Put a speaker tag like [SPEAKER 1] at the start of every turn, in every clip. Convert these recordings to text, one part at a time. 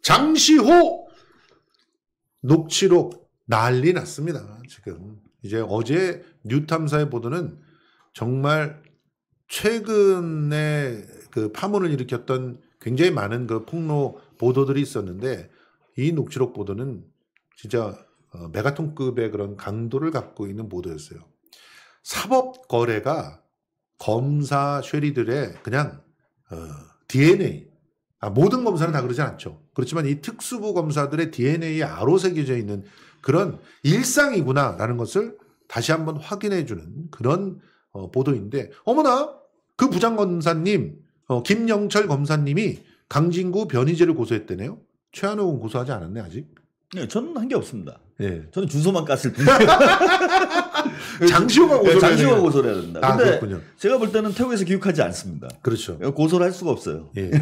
[SPEAKER 1] 장시호 녹취록 난리 났습니다. 지금 이제 어제 뉴탐사의 보도는 정말 최근에 그 파문을 일으켰던 굉장히 많은 그 폭로 보도들이 있었는데 이 녹취록 보도는 진짜 메가톤급의 그런 강도를 갖고 있는 보도였어요. 사법 거래가 검사 쉐리들의 그냥 DNA, 모든 검사는 다 그러지 않죠. 그렇지만 이 특수부 검사들의 DNA에 아로새겨져 있는 그런 일상이구나라는 것을 다시 한번 확인해주는 그런 보도인데, 어머나 그 부장검사님 김영철 검사님이 강진구 변희재를 고소했대네요. 최한욱은 고소하지 않았네 아직.
[SPEAKER 2] 네, 저는 한 게 없습니다.
[SPEAKER 1] 네.
[SPEAKER 2] 저는 주소만 깠을 뿐이에요.
[SPEAKER 1] 장시호가 고소를
[SPEAKER 2] 장시호가 고소를 해야 된다. 근데
[SPEAKER 1] 그렇군요.
[SPEAKER 2] 제가 볼 때는 태국에서 기육하지 않습니다.
[SPEAKER 1] 그렇죠.
[SPEAKER 2] 고소를 할 수가 없어요.
[SPEAKER 1] 예.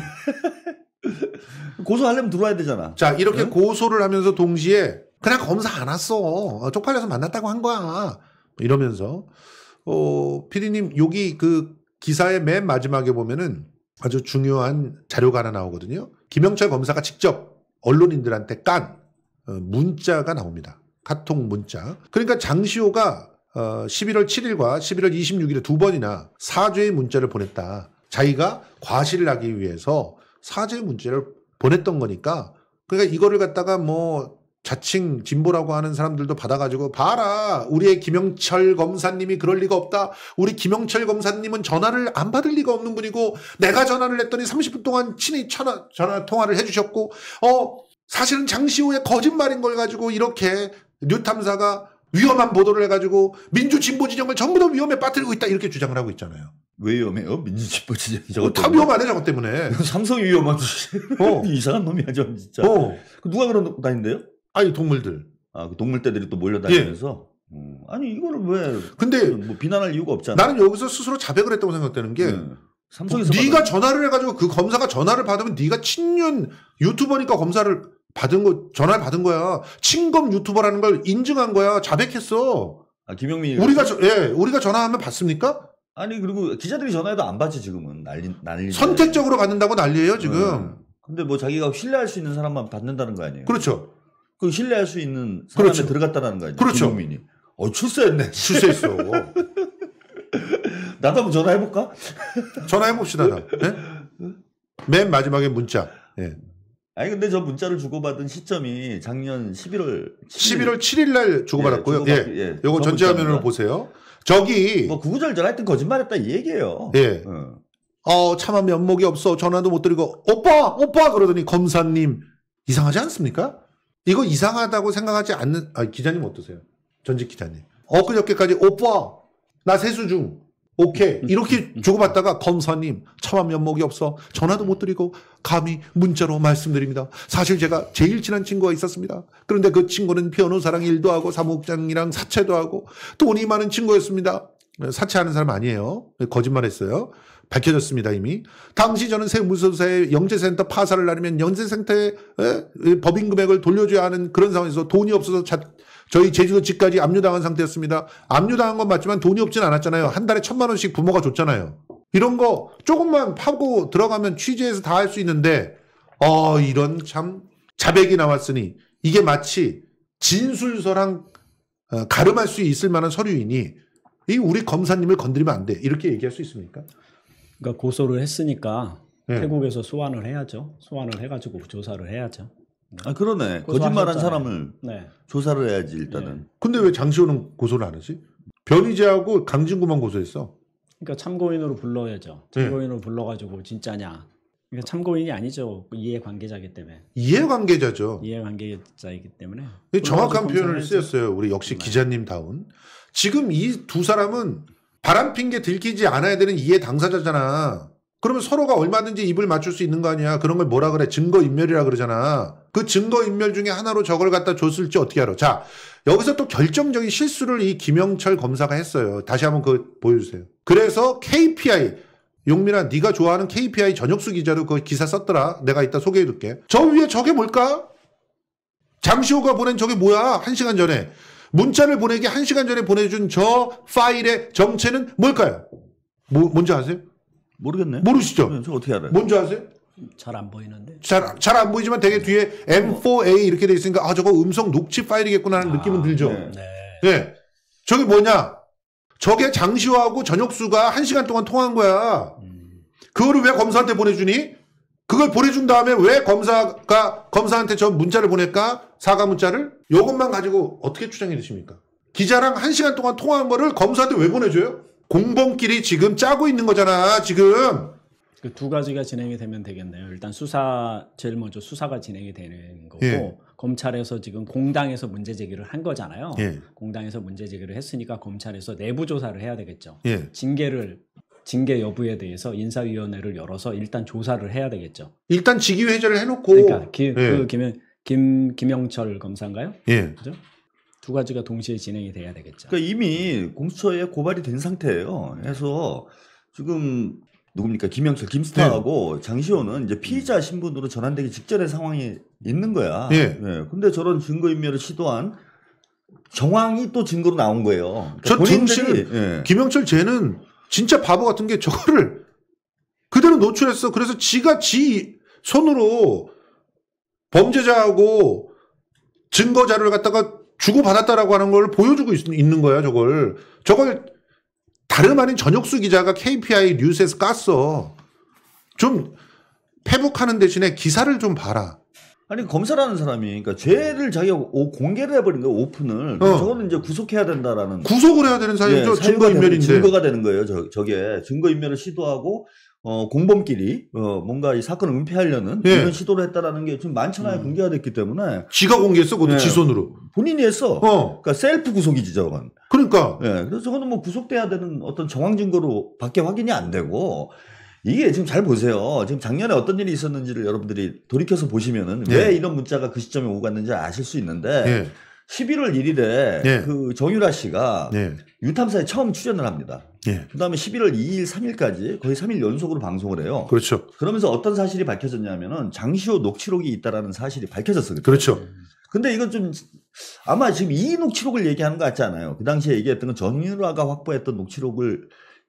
[SPEAKER 2] 고소하려면 들어와야 되잖아.
[SPEAKER 1] 자, 이렇게
[SPEAKER 2] 네?
[SPEAKER 1] 고소를 하면서 동시에 그냥 검사 안 왔어. 쪽팔려서 만났다고 한 거야. 이러면서 PD님 여기 그 기사의 맨 마지막에 보면은 아주 중요한 자료가 하나 나오거든요. 김영철 검사가 직접 언론인들한테 깐 문자가 나옵니다. 카톡 문자. 그러니까 장시호가 11월 7일과 11월 26일에 두 번이나 사죄의 문자를 보냈다. 자기가 과실을 하기 위해서 사죄의 문자를 보냈던 거니까, 그러니까 이거를 갖다가 뭐 자칭 진보라고 하는 사람들도 받아가지고 봐라, 우리의 김영철 검사님이 그럴 리가 없다. 우리 김영철 검사님은 전화를 안 받을 리가 없는 분이고 내가 전화를 했더니 30분 동안 친히 전화 통화를 해주셨고 사실은 장시호의 거짓말인 걸 가지고 이렇게 뉴탐사가 위험한 보도를 해가지고 민주진보진영을 전부 다 위험에 빠뜨리고 있다 이렇게 주장을 하고 있잖아요.
[SPEAKER 2] 왜 위험해요? 민주진보진영
[SPEAKER 1] 다 위험하네 저것 때문에.
[SPEAKER 2] 삼성이 위험하지. 이상한 놈이야 저 진짜. 누가 그런 다닌대요?
[SPEAKER 1] 아니 동물들.
[SPEAKER 2] 그 동물떼들이 또 몰려다니면서. 아니 이거를 왜?
[SPEAKER 1] 근데
[SPEAKER 2] 뭐 비난할 이유가 없잖아.
[SPEAKER 1] 나는 여기서 스스로 자백을 했다고 생각되는 게
[SPEAKER 2] 삼성에서
[SPEAKER 1] 네가 전화를 해가지고 그 검사가 전화를 받으면 네가 친윤 유튜버니까 검사를 받은 거, 전화를 받은 거야. 친검 유튜버라는 걸 인증한 거야. 자백했어.
[SPEAKER 2] 김영민이
[SPEAKER 1] 우리가 전화하면 받습니까?
[SPEAKER 2] 아니 그리고 기자들이 전화해도 안 받지 지금은. 난리.
[SPEAKER 1] 선택적으로 받는다고 난리예요 지금.
[SPEAKER 2] 근데 뭐 자기가 신뢰할 수 있는 사람만 받는다는 거 아니에요?
[SPEAKER 1] 그렇죠.
[SPEAKER 2] 그 신뢰할 수 있는 사람에 들어갔다는 거 아니에요?
[SPEAKER 1] 그렇죠.
[SPEAKER 2] 김영민이. 출세했네.
[SPEAKER 1] 출세했어.
[SPEAKER 2] 나도 한번 전화해볼까?
[SPEAKER 1] 전화해봅시다. 네? 맨 마지막에 문자. 네.
[SPEAKER 2] 아니 근데 저 문자를 주고받은 시점이 작년 11월
[SPEAKER 1] 7일 날 주고받았고요. 요거 전체화면으로 보세요. 저기
[SPEAKER 2] 뭐 구구절절 하여튼 거짓말했다 이 얘기예요.
[SPEAKER 1] 예. 차마 면목이 없어. 전화도 못 드리고 오빠 그러더니 검사님 이상하지 않습니까? 이거 이상하다고 생각하지 않는 기자님 어떠세요? 전직 기자님. 엊그저께까지 오빠 나 세수 중. 오케이. 이렇게 주고받다가 검사님 차마 면목이 없어. 전화도 못 드리고 감히 문자로 말씀드립니다. 사실 제가 제일 친한 친구가 있었습니다. 그런데 그 친구는 변호사랑 일도 하고 사무국장이랑 사채도 하고 돈이 많은 친구였습니다. 사채하는 사람 아니에요. 거짓말했어요. 밝혀졌습니다 이미. 당시 저는 세무서에 영재센터 파산을 나르면 영재센터에 법인 금액을 돌려줘야 하는 그런 상황에서 돈이 없어서 저희 제주도 집까지 압류당한 상태였습니다. 압류당한 건 맞지만 돈이 없진 않았잖아요. 한 달에 1,000만 원씩 부모가 줬잖아요. 이런 거 조금만 파고 들어가면 취재해서 다 할 수 있는데 이런 참 자백이 나왔으니 이게 마치 진술서랑 가름할 수 있을 만한 서류이니 이 우리 검사님을 건드리면 안 돼. 이렇게 얘기할 수 있습니까?
[SPEAKER 3] 그러니까 고소를 했으니까 태국에서 소환을 해야죠. 소환을 해가지고 조사를 해야죠.
[SPEAKER 2] 그러네. 거짓말한 사람을 조사를 해야지 일단은.
[SPEAKER 1] 근데 왜 장시호는 고소를 안 하지? 변희재하고 강진구만 고소했어.
[SPEAKER 3] 그러니까 참고인으로 불러야죠. 참고인으로 불러가지고 진짜냐. 그러니까 참고인이 아니죠. 이해관계자이기 때문에.
[SPEAKER 1] 이해관계자죠.
[SPEAKER 3] 이해관계자이기 때문에.
[SPEAKER 1] 정확한 표현을 쓰였어요. 우리 역시 기자님다운. 지금 이 두 사람은 바람핀게 들키지 않아야 되는 이해 당사자잖아. 그러면 서로가 얼마든지 입을 맞출 수 있는 거 아니야. 그런 걸 뭐라 그래? 증거인멸이라 그러잖아. 그 증거인멸 중에 하나로 저걸 갖다 줬을지 어떻게 알아? 자, 여기서 또 결정적인 실수를 이 김영철 검사가 했어요. 다시 한번 그거 보여주세요. 그래서 KPI, 용민아 네가 좋아하는 KPI 전혁수 기자도 그 기사 썼더라. 내가 이따 소개해둘게. 저 위에 저게 뭘까? 장시호가 보낸 저게 뭐야? 1시간 전에. 문자를 보내기 1시간 전에 보내준 저 파일의 정체는 뭘까요? 뭔지 아세요?
[SPEAKER 2] 모르겠네.
[SPEAKER 1] 모르시죠?
[SPEAKER 2] 저 어떻게 알아요?
[SPEAKER 1] 뭔지 아세요?
[SPEAKER 3] 잘 안 보이는데.
[SPEAKER 1] 잘 안 보이지만 되게 뒤에 M4A 이렇게 돼 있으니까 아 저거 음성 녹취 파일이겠구나 하는 느낌은 들죠.
[SPEAKER 3] 네.
[SPEAKER 1] 예. 저게 뭐냐? 저게 장시호하고 전혁수가 1시간 동안 통화한 거야. 그거를 왜 검사한테 보내주니? 그걸 보내준 다음에 왜 검사한테 저 문자를 보낼까? 사과 문자를? 이것만 가지고 어떻게 추정이 되십니까? 기자랑 1시간 동안 통화한 거를 검사한테 왜 보내줘요? 공범끼리 지금 짜고 있는 거잖아, 지금.
[SPEAKER 3] 그 두 가지가 진행이 되면 되겠네요. 일단 제일 먼저 수사가 진행이 되는 거고,
[SPEAKER 1] 예.
[SPEAKER 3] 검찰에서 지금 공당에서 문제 제기를 한 거잖아요.
[SPEAKER 1] 예.
[SPEAKER 3] 공당에서 문제 제기를 했으니까 검찰에서 내부 조사를 해야 되겠죠.
[SPEAKER 1] 예.
[SPEAKER 3] 징계 여부에 대해서 인사위원회를 열어서 일단 조사를 해야 되겠죠.
[SPEAKER 1] 일단 직위 해제를 해놓고.
[SPEAKER 3] 그러니까
[SPEAKER 1] 예.
[SPEAKER 3] 김영철 검사인가요?
[SPEAKER 1] 예.
[SPEAKER 3] 그죠? 두 가지가 동시에 진행이 돼야 되겠죠.
[SPEAKER 2] 그러니까 이미 공수처에 고발이 된 상태예요. 그래서 지금 누굽니까? 김영철, 김스타하고 장시호는 이제 피의자 신분으로 전환되기 직전의 상황이 있는 거야.
[SPEAKER 1] 예.
[SPEAKER 2] 근데 저런 증거인멸을 시도한 정황이 또 증거로 나온 거예요. 그러니까
[SPEAKER 1] 저
[SPEAKER 2] 본인들이
[SPEAKER 1] 김영철 쟤는 진짜 바보 같은 게 저거를 그대로 노출했어. 그래서 지가 지 손으로 범죄자하고 증거 자료를 갖다가 주고받았다라고 하는 걸 보여주고 있는 거야, 저걸. 저걸 다름 아닌 전혁수 기자가 KPI 뉴스에서 깠어. 좀 페북하는 대신에 기사를 좀 봐라.
[SPEAKER 2] 아니 검사라는 사람이 그러니까 죄를 자기가 공개를 해버린 거예요. 오픈을. 저거는 이제 구속해야 된다라는.
[SPEAKER 1] 구속을 해야 되는 사유죠. 증거인멸인데.
[SPEAKER 2] 증거가 되는 거예요. 저게 증거인멸을 시도하고 공범끼리 뭔가 이 사건을 은폐하려는 이런 시도를 했다라는 게 지금 만천하에 공개가 됐기 때문에.
[SPEAKER 1] 지가 공개했어. 그것도 지 손으로.
[SPEAKER 2] 본인이 했어. 그러니까 셀프 구속이지 저건.
[SPEAKER 1] 그러니까.
[SPEAKER 2] 그래서 저거는 뭐 구속돼야 되는 어떤 정황 증거로 밖에 확인이 안 되고. 이게 지금 잘 보세요. 지금 작년에 어떤 일이 있었는지를 여러분들이 돌이켜서 보시면은 왜 이런 문자가 그 시점에 오고 갔는지 아실 수 있는데 11월 1일에 그 정유라 씨가 유탐사에 처음 출연을 합니다. 그다음에 11월 2일, 3일까지 거의 3일 연속으로 방송을 해요.
[SPEAKER 1] 그렇죠.
[SPEAKER 2] 그러면서 어떤 사실이 밝혀졌냐면은 장시호 녹취록이 있다라는 사실이 밝혀졌어요.
[SPEAKER 1] 그렇죠.
[SPEAKER 2] 근데 이건 좀 아마 지금 이 녹취록을 얘기하는 것 같지 않아요. 그 당시에 얘기했던 건 정유라가 확보했던 녹취록을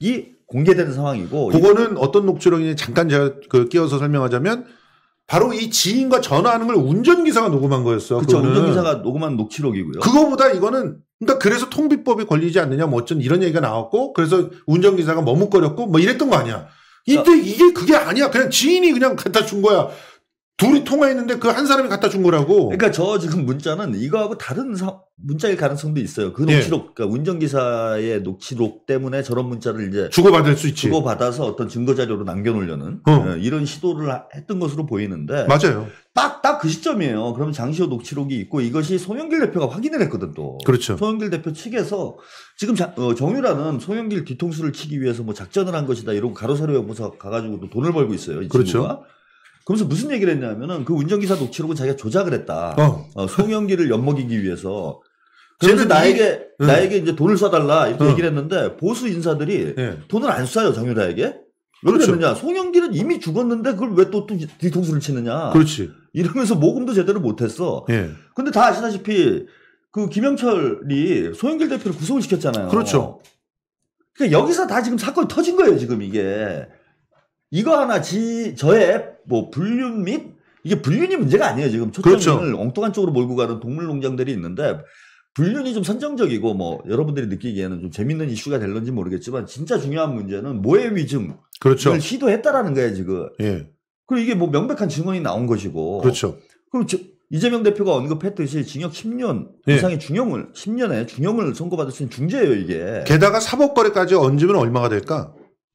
[SPEAKER 2] 공개되는 상황이고.
[SPEAKER 1] 그거는 어떤 녹취록이니 잠깐 제가 끼어서 설명하자면 바로 이 지인과 전화하는 걸 운전기사가 녹음한 거였어.
[SPEAKER 2] 그렇죠. 운전기사가 녹음한 녹취록이고요.
[SPEAKER 1] 그거보다 이거는 그러니까 그래서 통비법이 걸리지 않느냐 뭐 어쩐 이런 얘기가 나왔고 그래서 운전기사가 머뭇거렸고 뭐 이랬던 거 아니야. 근데 이게 그게 아니야. 그냥 지인이 그냥 갖다 준 거야. 둘이 통화했는데 그 한 사람이 갖다 준 거라고.
[SPEAKER 2] 그러니까 저 지금 문자는 이거하고 다른 문자일 가능성도 있어요. 그 녹취록, 그러니까 운전기사의 녹취록 때문에 저런 문자를 이제
[SPEAKER 1] 주고받을 수 있지.
[SPEAKER 2] 주고받아서 어떤 증거자료로 남겨놓으려는 이런 시도를 했던 것으로 보이는데.
[SPEAKER 1] 맞아요.
[SPEAKER 2] 딱 그 시점이에요. 그러면 장시호 녹취록이 있고 이것이 송영길 대표가 확인을 했거든 또.
[SPEAKER 1] 그렇죠.
[SPEAKER 2] 송영길 대표 측에서 지금 정유라는 송영길 뒤통수를 치기 위해서 뭐 작전을 한 것이다 이러고 가로세로 연구소 가가지고 또 돈을 벌고 있어요. 이
[SPEAKER 1] 그렇죠.
[SPEAKER 2] 친구가. 그러면서 무슨 얘기를 했냐면은 그 운전기사 녹취록은 자기가 조작을 했다. 송영길을 엿먹이기 위해서. 그래서 나에게 이제 돈을 쏴달라 이렇게 얘기를 했는데 보수 인사들이 돈을 안 쏴요 정유라에게. 왜
[SPEAKER 1] 그렇죠.
[SPEAKER 2] 그랬느냐? 송영길은 이미 죽었는데 그걸 왜 또 뒤통수를 치느냐?
[SPEAKER 1] 그렇지.
[SPEAKER 2] 이러면서 모금도 제대로 못했어. 근데 다 아시다시피 그 김영철이 송영길 대표를 구속을 시켰잖아요.
[SPEAKER 1] 그렇죠.
[SPEAKER 2] 그러니까 여기서 다 지금 사건이 터진 거예요 지금 이게. 이거 하나 저의 뭐 불륜 및 이게 불륜이 문제가 아니에요 지금 초점을 그렇죠. 엉뚱한 쪽으로 몰고 가는 동물 농장들이 있는데 불륜이 좀 선정적이고 뭐 여러분들이 느끼기에는 좀 재밌는 이슈가 될런지 모르겠지만 진짜 중요한 문제는 모해 위증을
[SPEAKER 1] 그렇죠.
[SPEAKER 2] 시도했다라는 거예요 지금. 그리고 이게 뭐 명백한 증언이 나온 것이고.
[SPEAKER 1] 그렇죠.
[SPEAKER 2] 그럼 이재명 대표가 언급했듯이 징역 10년 이상의 10년에 중형을 선고받을 수 있는 중죄예요 이게.
[SPEAKER 1] 게다가 사법거래까지 얹으면 얼마가 될까?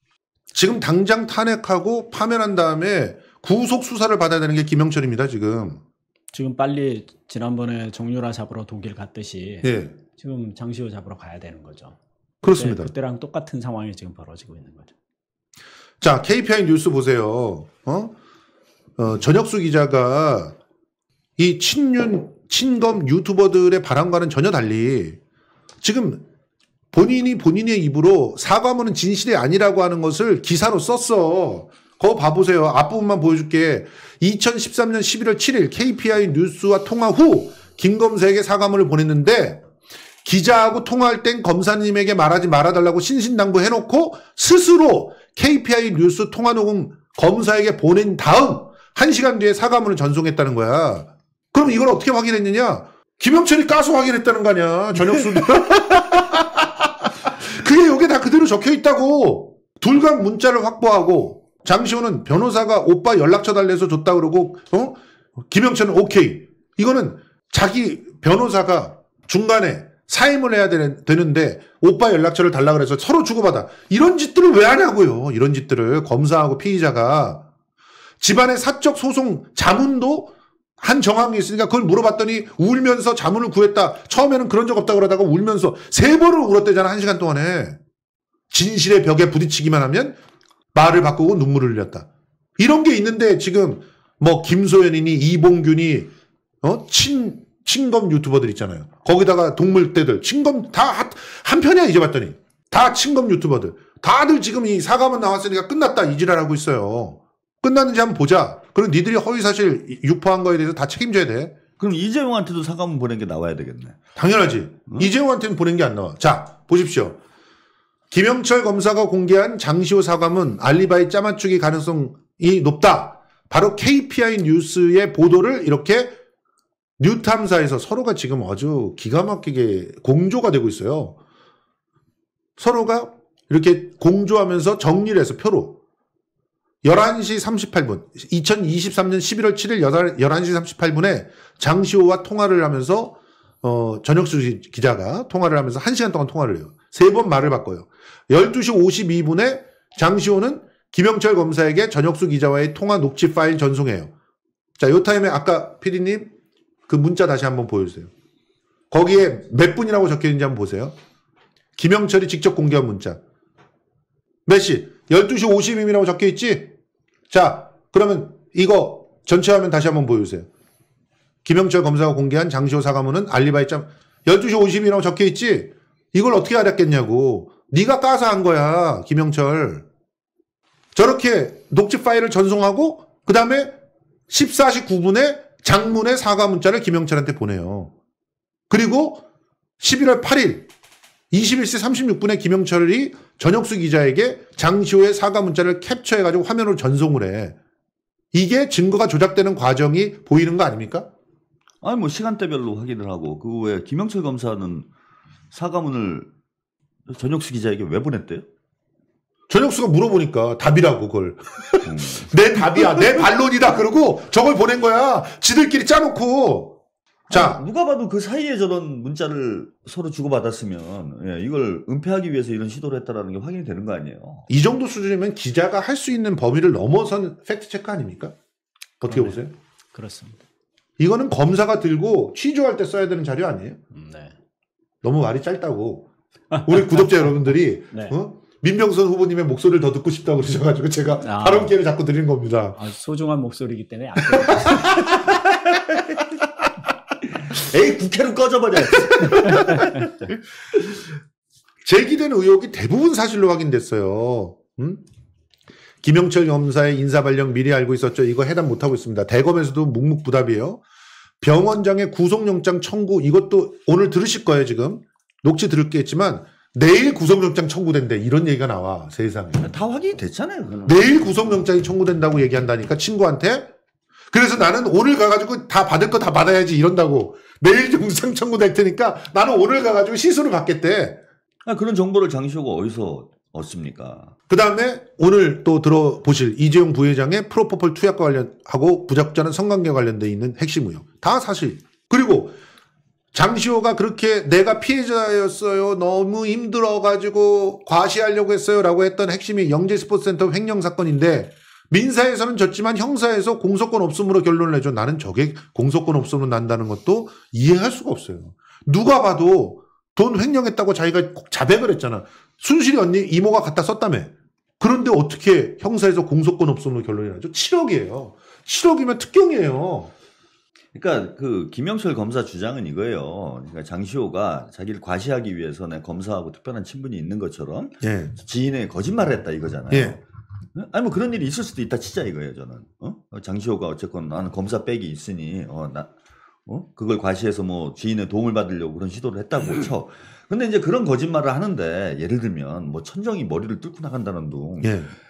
[SPEAKER 1] 지금 당장 탄핵하고 파면한 다음에 구속 수사를 받아야 되는 게 김영철입니다. 지금
[SPEAKER 3] 빨리 지난번에 정유라 잡으러 독일 갔듯이 지금 장시호 잡으러 가야 되는 거죠.
[SPEAKER 1] 그렇습니다.
[SPEAKER 3] 그때랑 똑같은 상황이 지금 벌어지고 있는 거죠.
[SPEAKER 1] 자, KPI 뉴스 보세요. 전혁수 기자가 이 친검 유튜버들의 바람과는 전혀 달리 지금 본인의 입으로 사과문은 진실이 아니라고 하는 것을 기사로 썼어. 그거 봐보세요. 앞부분만 보여줄게. 2013년 11월 7일 KPI 뉴스와 통화 후 김검사에게 사과문을 보냈는데 기자하고 통화할 땐 검사님에게 말하지 말아달라고 신신당부해놓고 스스로 KPI 뉴스 통화 녹음 검사에게 보낸 다음 1시간 뒤에 사과문을 전송했다는 거야. 그럼 이걸 어떻게 확인했느냐? 김영철이 까서 확인했다는 거 아니야. 전역수도. 그게 여기 다 그대로 적혀 있다고. 둘간 문자를 확보하고 장시호는 변호사가 오빠 연락처 달래서 줬다 그러고 김영철은 오케이. 이거는 자기 변호사가 중간에 사임을 해야 되는데 오빠 연락처를 달라 그래서 서로 주고받아. 이런 짓들을 왜 하냐고요. 이런 짓들을 검사하고 피의자가. 집안의 사적 소송 자문도 한 정황이 있으니까 그걸 물어봤더니 울면서 자문을 구했다. 처음에는 그런 적 없다 그러다가 울면서 3번을 울었대잖아. 1시간 동안에. 진실의 벽에 부딪히기만 하면 말을 바꾸고 눈물을 흘렸다. 이런 게 있는데 지금 뭐 김소연이니 이봉균이 친검 유튜버들 있잖아요. 거기다가 동물떼들 친검 다 한편이야. 이제 봤더니 다 친검 유튜버들 다들 지금 이 사과문 나왔으니까 끝났다 이지랄하고 있어요. 끝났는지 한번 보자. 그럼 니들이 허위사실 유포한 거에 대해서 다 책임져야 돼.
[SPEAKER 2] 그럼 이재용한테도 사과문 보낸 게 나와야 되겠네.
[SPEAKER 1] 당연하지. 이재용한테는 보낸 게 안 나와. 자 보십시오. 김영철 검사가 공개한 장시호 사과문 알리바이 짜맞추기 가능성이 높다. 바로 KPI 뉴스의 보도를 이렇게 뉴탐사에서 서로가 지금 아주 기가 막히게 공조가 되고 있어요. 서로가 이렇게 공조하면서 정리를 해서 표로 11시 38분 2023년 11월 7일 11시 38분에 장시호와 통화를 하면서 전역수 기자가 통화를 하면서 1시간 동안 통화를 해요. 3번 말을 바꿔요. 12시 52분에 장시호는 김영철 검사에게 전역수 기자와의 통화 녹취 파일 전송해요. 자, 요 타임에 아까 PD님 그 문자 다시 한번 보여주세요. 거기에 몇 분이라고 적혀있는지 한번 보세요. 김영철이 직접 공개한 문자. 몇 시? 12시 52분이라고 적혀있지? 자, 그러면 이거 전체 화면 다시 한번 보여주세요. 김영철 검사가 공개한 장시호 사과문은 알리바이 12시 52분이라고 적혀있지? 이걸 어떻게 알았겠냐고. 네가 까서 한 거야, 김영철. 저렇게 녹취 파일을 전송하고 그 다음에 14시 9분에 장문의 사과 문자를 김영철한테 보내요. 그리고 11월 8일 21시 36분에 김영철이 전역수 기자에게 장시호의 사과 문자를 캡처해가지고 화면으로 전송을 해. 이게 증거가 조작되는 과정이 보이는 거 아닙니까?
[SPEAKER 2] 아니 뭐 시간대별로 확인을 하고 그 외에 김영철 검사는 사과문을 전역수 기자에게 왜 보냈대요?
[SPEAKER 1] 전역수가 물어보니까 답이라고 그걸. 내 답이야. 내 반론이다. 그러고 저걸 보낸 거야. 지들끼리 짜놓고. 자,
[SPEAKER 2] 아니, 누가 봐도 그 사이에 저런 문자를 서로 주고받았으면 이걸 은폐하기 위해서 이런 시도를 했다라는 게 확인이 되는 거 아니에요?
[SPEAKER 1] 이 정도 수준이면 기자가 할 수 있는 범위를 넘어선 팩트체크 아닙니까? 어떻게 보세요?
[SPEAKER 3] 그렇습니다.
[SPEAKER 1] 이거는 검사가 들고 취조할 때 써야 되는 자료 아니에요?
[SPEAKER 3] 네.
[SPEAKER 1] 너무 말이 짧다고. 우리 구독자 여러분들이
[SPEAKER 3] 네.
[SPEAKER 1] 민병선 후보님의 목소리를 더 듣고 싶다고 그러셔가지고 제가 발언 기회를 자꾸 드리는 겁니다.
[SPEAKER 3] 소중한 목소리이기 때문에
[SPEAKER 2] 에이 국회로 꺼져버려.
[SPEAKER 1] 제기된 의혹이 대부분 사실로 확인됐어요. 김영철 검사의 인사발령 미리 알고 있었죠. 이거 해당 못하고 있습니다. 대검에서도 묵묵부답이에요. 병원장의 구속영장 청구 이것도 오늘 들으실 거예요. 지금 녹취 들을겠지만 내일 구속영장 청구된대. 이런 얘기가 나와. 세상에.
[SPEAKER 2] 다 확인이 됐잖아요. 그건.
[SPEAKER 1] 내일 구속영장이 청구된다고 얘기한다니까 친구한테. 그래서 나는 오늘 가가지고 다 받을 거 다 받아야지 이런다고. 내일 영장 청구될 테니까 나는 오늘 가가지고 시술을 받겠대.
[SPEAKER 2] 그런 정보를 장시호가 어디서 얻습니까?
[SPEAKER 1] 그 다음에 오늘 또 들어보실 이재용 부회장의 프로포폴 투약과 관련하고 부적절한 성관계 관련돼 있는 핵심 의혹. 다 사실. 그리고 장시호가 그렇게 내가 피해자였어요. 너무 힘들어가지고 과시하려고 했어요. 라고 했던 핵심이 영재스포츠센터 횡령 사건인데 민사에서는 졌지만 형사에서 공소권 없음으로 결론을 내줘. 나는 저게 공소권 없음으로 난다는 것도 이해할 수가 없어요. 누가 봐도 돈 횡령했다고 자기가 자백을 했잖아. 순실이 언니 이모가 갖다 썼다며. 그런데 어떻게 형사에서 공소권 없음으로 결론이 나죠? 7억이에요. 7억이면 특경이에요.
[SPEAKER 2] 그러니까 그 김영철 검사 주장은 이거예요. 그러니까 장시호가 자기를 과시하기 위해서 내 검사하고 특별한 친분이 있는 것처럼
[SPEAKER 1] 예.
[SPEAKER 2] 지인의 거짓말을 했다 이거잖아요.
[SPEAKER 1] 예.
[SPEAKER 2] 아니 뭐 그런 일이 있을 수도 있다 치자 이거예요 저는. 장시호가 어쨌건 나는 검사 백이 있으니 그걸 과시해서 뭐 지인의 도움을 받으려고 그런 시도를 했다고 쳐. 근데 이제 그런 거짓말을 하는데 예를 들면 뭐 천정이 머리를 뚫고 나간다는 둥.
[SPEAKER 1] 예.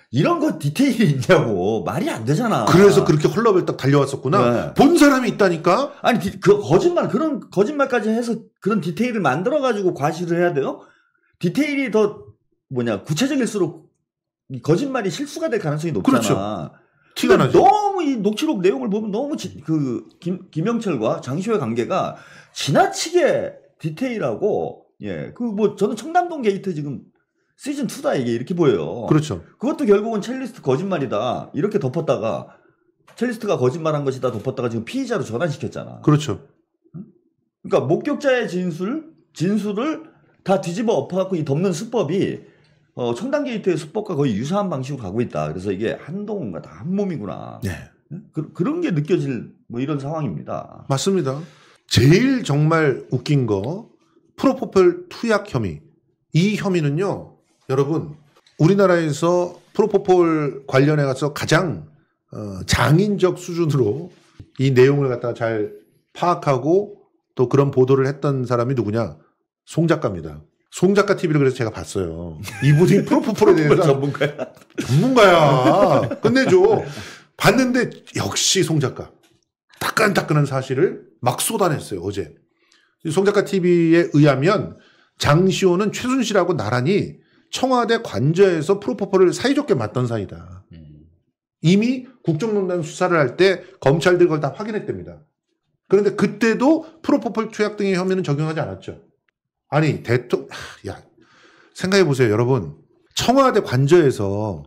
[SPEAKER 2] 이런 거 디테일이 있냐고. 말이 안 되잖아.
[SPEAKER 1] 그래서 그렇게 헐레벌떡 달려왔었구나.
[SPEAKER 2] 네.
[SPEAKER 1] 본 사람이 있다니까.
[SPEAKER 2] 아니 그 그런 거짓말까지 해서 그런 디테일을 만들어 가지고 과시를 해야 돼요? 디테일이 더 구체적일수록 이 거짓말이 실수가 될 가능성이 높잖아.
[SPEAKER 1] 그렇죠. 티가 나죠.
[SPEAKER 2] 너무 이 녹취록 내용을 보면 너무 김영철과 장시호의 관계가 지나치게 디테일하고 저는 청담동 게이트 지금 시즌 2다 이게 이렇게 보여요.
[SPEAKER 1] 그렇죠.
[SPEAKER 2] 그것도 결국은 첼리스트 거짓말이다 이렇게 덮었다가 첼리스트가 거짓말한 것이다 덮었다가 지금 피의자로 전환시켰잖아.
[SPEAKER 1] 그렇죠.
[SPEAKER 2] 그러니까 목격자의 진술을 다 뒤집어 엎어갖고 이 덮는 수법이 청담 게이트의 수법과 거의 유사한 방식으로 가고 있다. 그래서 이게 한동훈과 다 한 몸이구나.
[SPEAKER 1] 네.
[SPEAKER 2] 그런 게 느껴질 이런 상황입니다.
[SPEAKER 1] 맞습니다. 제일 정말 웃긴 거 프로포폴 투약 혐의. 이 혐의는요. 여러분 우리나라에서 프로포폴 관련해 가서 가장 장인적 수준으로 이 내용을 갖다가 잘 파악하고 또 그런 보도를 했던 사람이 누구냐? 송 작가입니다. 송 작가 TV를 그래서 제가 봤어요. 이분이 프로포폴에 대해서 전문가야. 끝내줘. 봤는데 역시 송 작가. 따끈따끈한 사실을 막 쏟아냈어요. 어제. 송 작가 TV에 의하면 장시호는 최순실하고 나란히 청와대 관저에서 프로포폴을 사이좋게 맞던 사이다. 이미 국정농단 수사를 할 때 검찰들이 그걸 다 확인했답니다. 그런데 그때도 프로포폴 투약 등의 혐의는 적용하지 않았죠. 아니 생각해 보세요, 여러분. 청와대 관저에서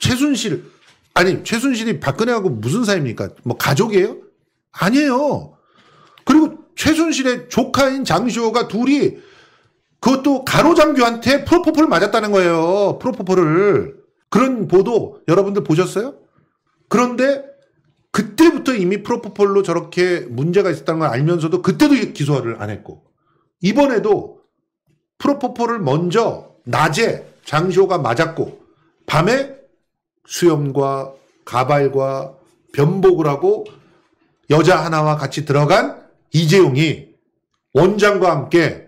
[SPEAKER 1] 최순실이 박근혜하고 무슨 사이입니까? 가족이에요? 아니에요. 그리고 최순실의 조카인 장시호가 둘이 그것도 가로장교한테 프로포폴을 맞았다는 거예요. 프로포폴을. 그런 보도 여러분들 보셨어요? 그런데 그때부터 이미 프로포폴로 저렇게 문제가 있었다는 걸 알면서도 그때도 기소를 안 했고 이번에도 프로포폴을 먼저 낮에 장시호가 맞았고 밤에 수염과 가발과 변복을 하고 여자 하나와 같이 들어간 이재용이 원장과 함께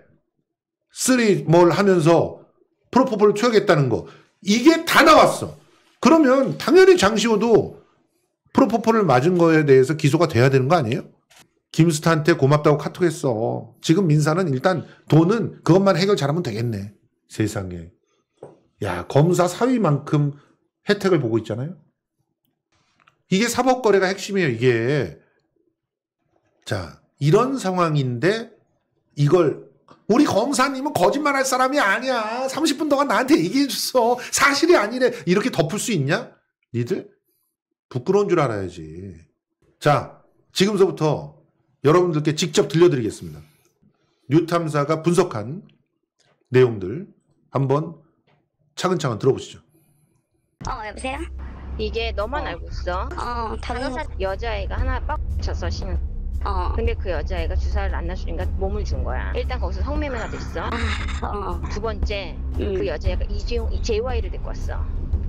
[SPEAKER 1] 쓰리몰 하면서 프로포폴을 투약했다는 거 이게 다 나왔어. 그러면 당연히 장시호도 프로포폴을 맞은 거에 대해서 기소가 돼야 되는 거 아니에요? 김스타한테 고맙다고 카톡했어. 지금 민사는 일단 돈은 그것만 해결 잘하면 되겠네. 세상에. 야, 검사 사위만큼 혜택을 보고 있잖아요. 이게 사법거래가 핵심이에요. 이게. 자, 이런 상황인데 이걸 우리 검사님은 거짓말할 사람이 아니야. 30분 동안 나한테 얘기해줬어. 사실이 아니래. 이렇게 덮을 수 있냐? 니들? 부끄러운 줄 알아야지. 자, 지금서부터 여러분들께 직접 들려드리겠습니다. 뉴탐사가 분석한 내용들 한번 차근차근 들어보시죠.
[SPEAKER 4] 여보세요?
[SPEAKER 5] 이게 너만 알고 있어.
[SPEAKER 4] 다른
[SPEAKER 5] 여자애가 하나 빡 쳤어, 신은. 근데 그 여자애가 주사를 안 놔주니까 몸을 준 거야. 일단 거기서 성매매가 됐어. 두 번째, 그 여자애가 JY를 데리고 왔어.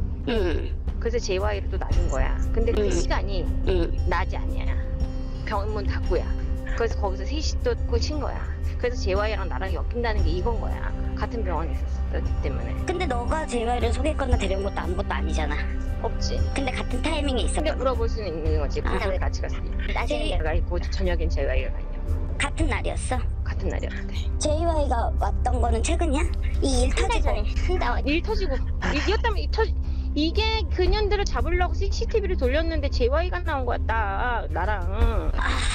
[SPEAKER 5] 그래서 JY를 또 놔준 거야. 근데 그 시간이 낮이 아니야. 병문 닫고야. 그래서 거기서 셋이 또 꽂힌 거야. 그래서 JY랑 나랑 엮인다는 게 이건 거야. 같은 병원에 있었기 때문에.
[SPEAKER 4] 근데 너가 JY를 소개했거나 데려온 것도 아무것도 아니잖아.
[SPEAKER 5] 없지.
[SPEAKER 4] 근데 같은 타이밍에 있었거든.
[SPEAKER 5] 근데 물어볼 수는 있는 거지. 그날 같이 갔어. 낮에는 내가 있고 저녁엔 JY가 있냐고.
[SPEAKER 4] 같은 날이었어?
[SPEAKER 5] 같은 날이었대.
[SPEAKER 4] JY가 왔던 거는 최근이야? 이 일 터지고.
[SPEAKER 5] 일 터지고. 이었다면 이게 그년들을 잡으려고 CCTV를 돌렸는데 JY가 나온 거야, 나랑.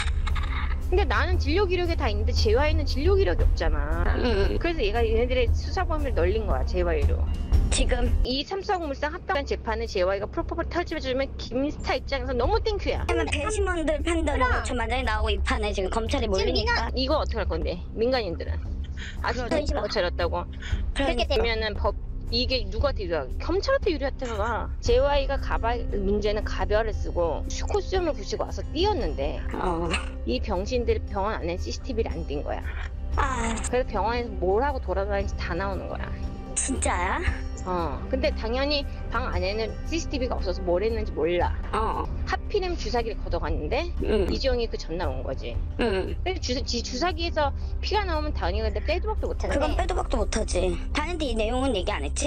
[SPEAKER 5] 근데 나는 진력 이력이 다 있는데 JY는 진력 이력이 없잖아. 그래서 얘네들의 수사 범위를 늘린 거야, JY로.
[SPEAKER 4] 지금
[SPEAKER 5] 이 삼성물산 합병한 재판을 JY가 프로포폴 터지면 김스타 입장에서 너무 땡큐야.
[SPEAKER 4] 그러면 배심원들 판단으로 전반장이 나오고 이 판에 지금 검찰이 몰리니까.
[SPEAKER 5] 이거 어떻게 할 건데, 민간인들은. 아직도 못 차렸다고. 그렇게 되면은 이게 누구한테 유리하게? 검찰한테 유리했다가 JY가 문제는 가별을 쓰고 코스튬을 붙이고 와서 뛰었는데 이 병신들이 병원 안에 CCTV를 안 띈 거야. 그래서 병원에서 뭘 하고 돌아다니는지 다 나오는 거야.
[SPEAKER 4] 진짜야?
[SPEAKER 5] 근데 당연히 방 안에는 CCTV가 없어서 뭘 했는지 몰라. 하필이면 주사기를 걷어갔는데 이지용이 그 전날 온 거지. 근데 주사기에서 피가 나오면 당연히 근데 빼도 박도 못하네.
[SPEAKER 4] 그건 빼도 박도 못하지. 다른데 이 내용은 얘기 안 했지?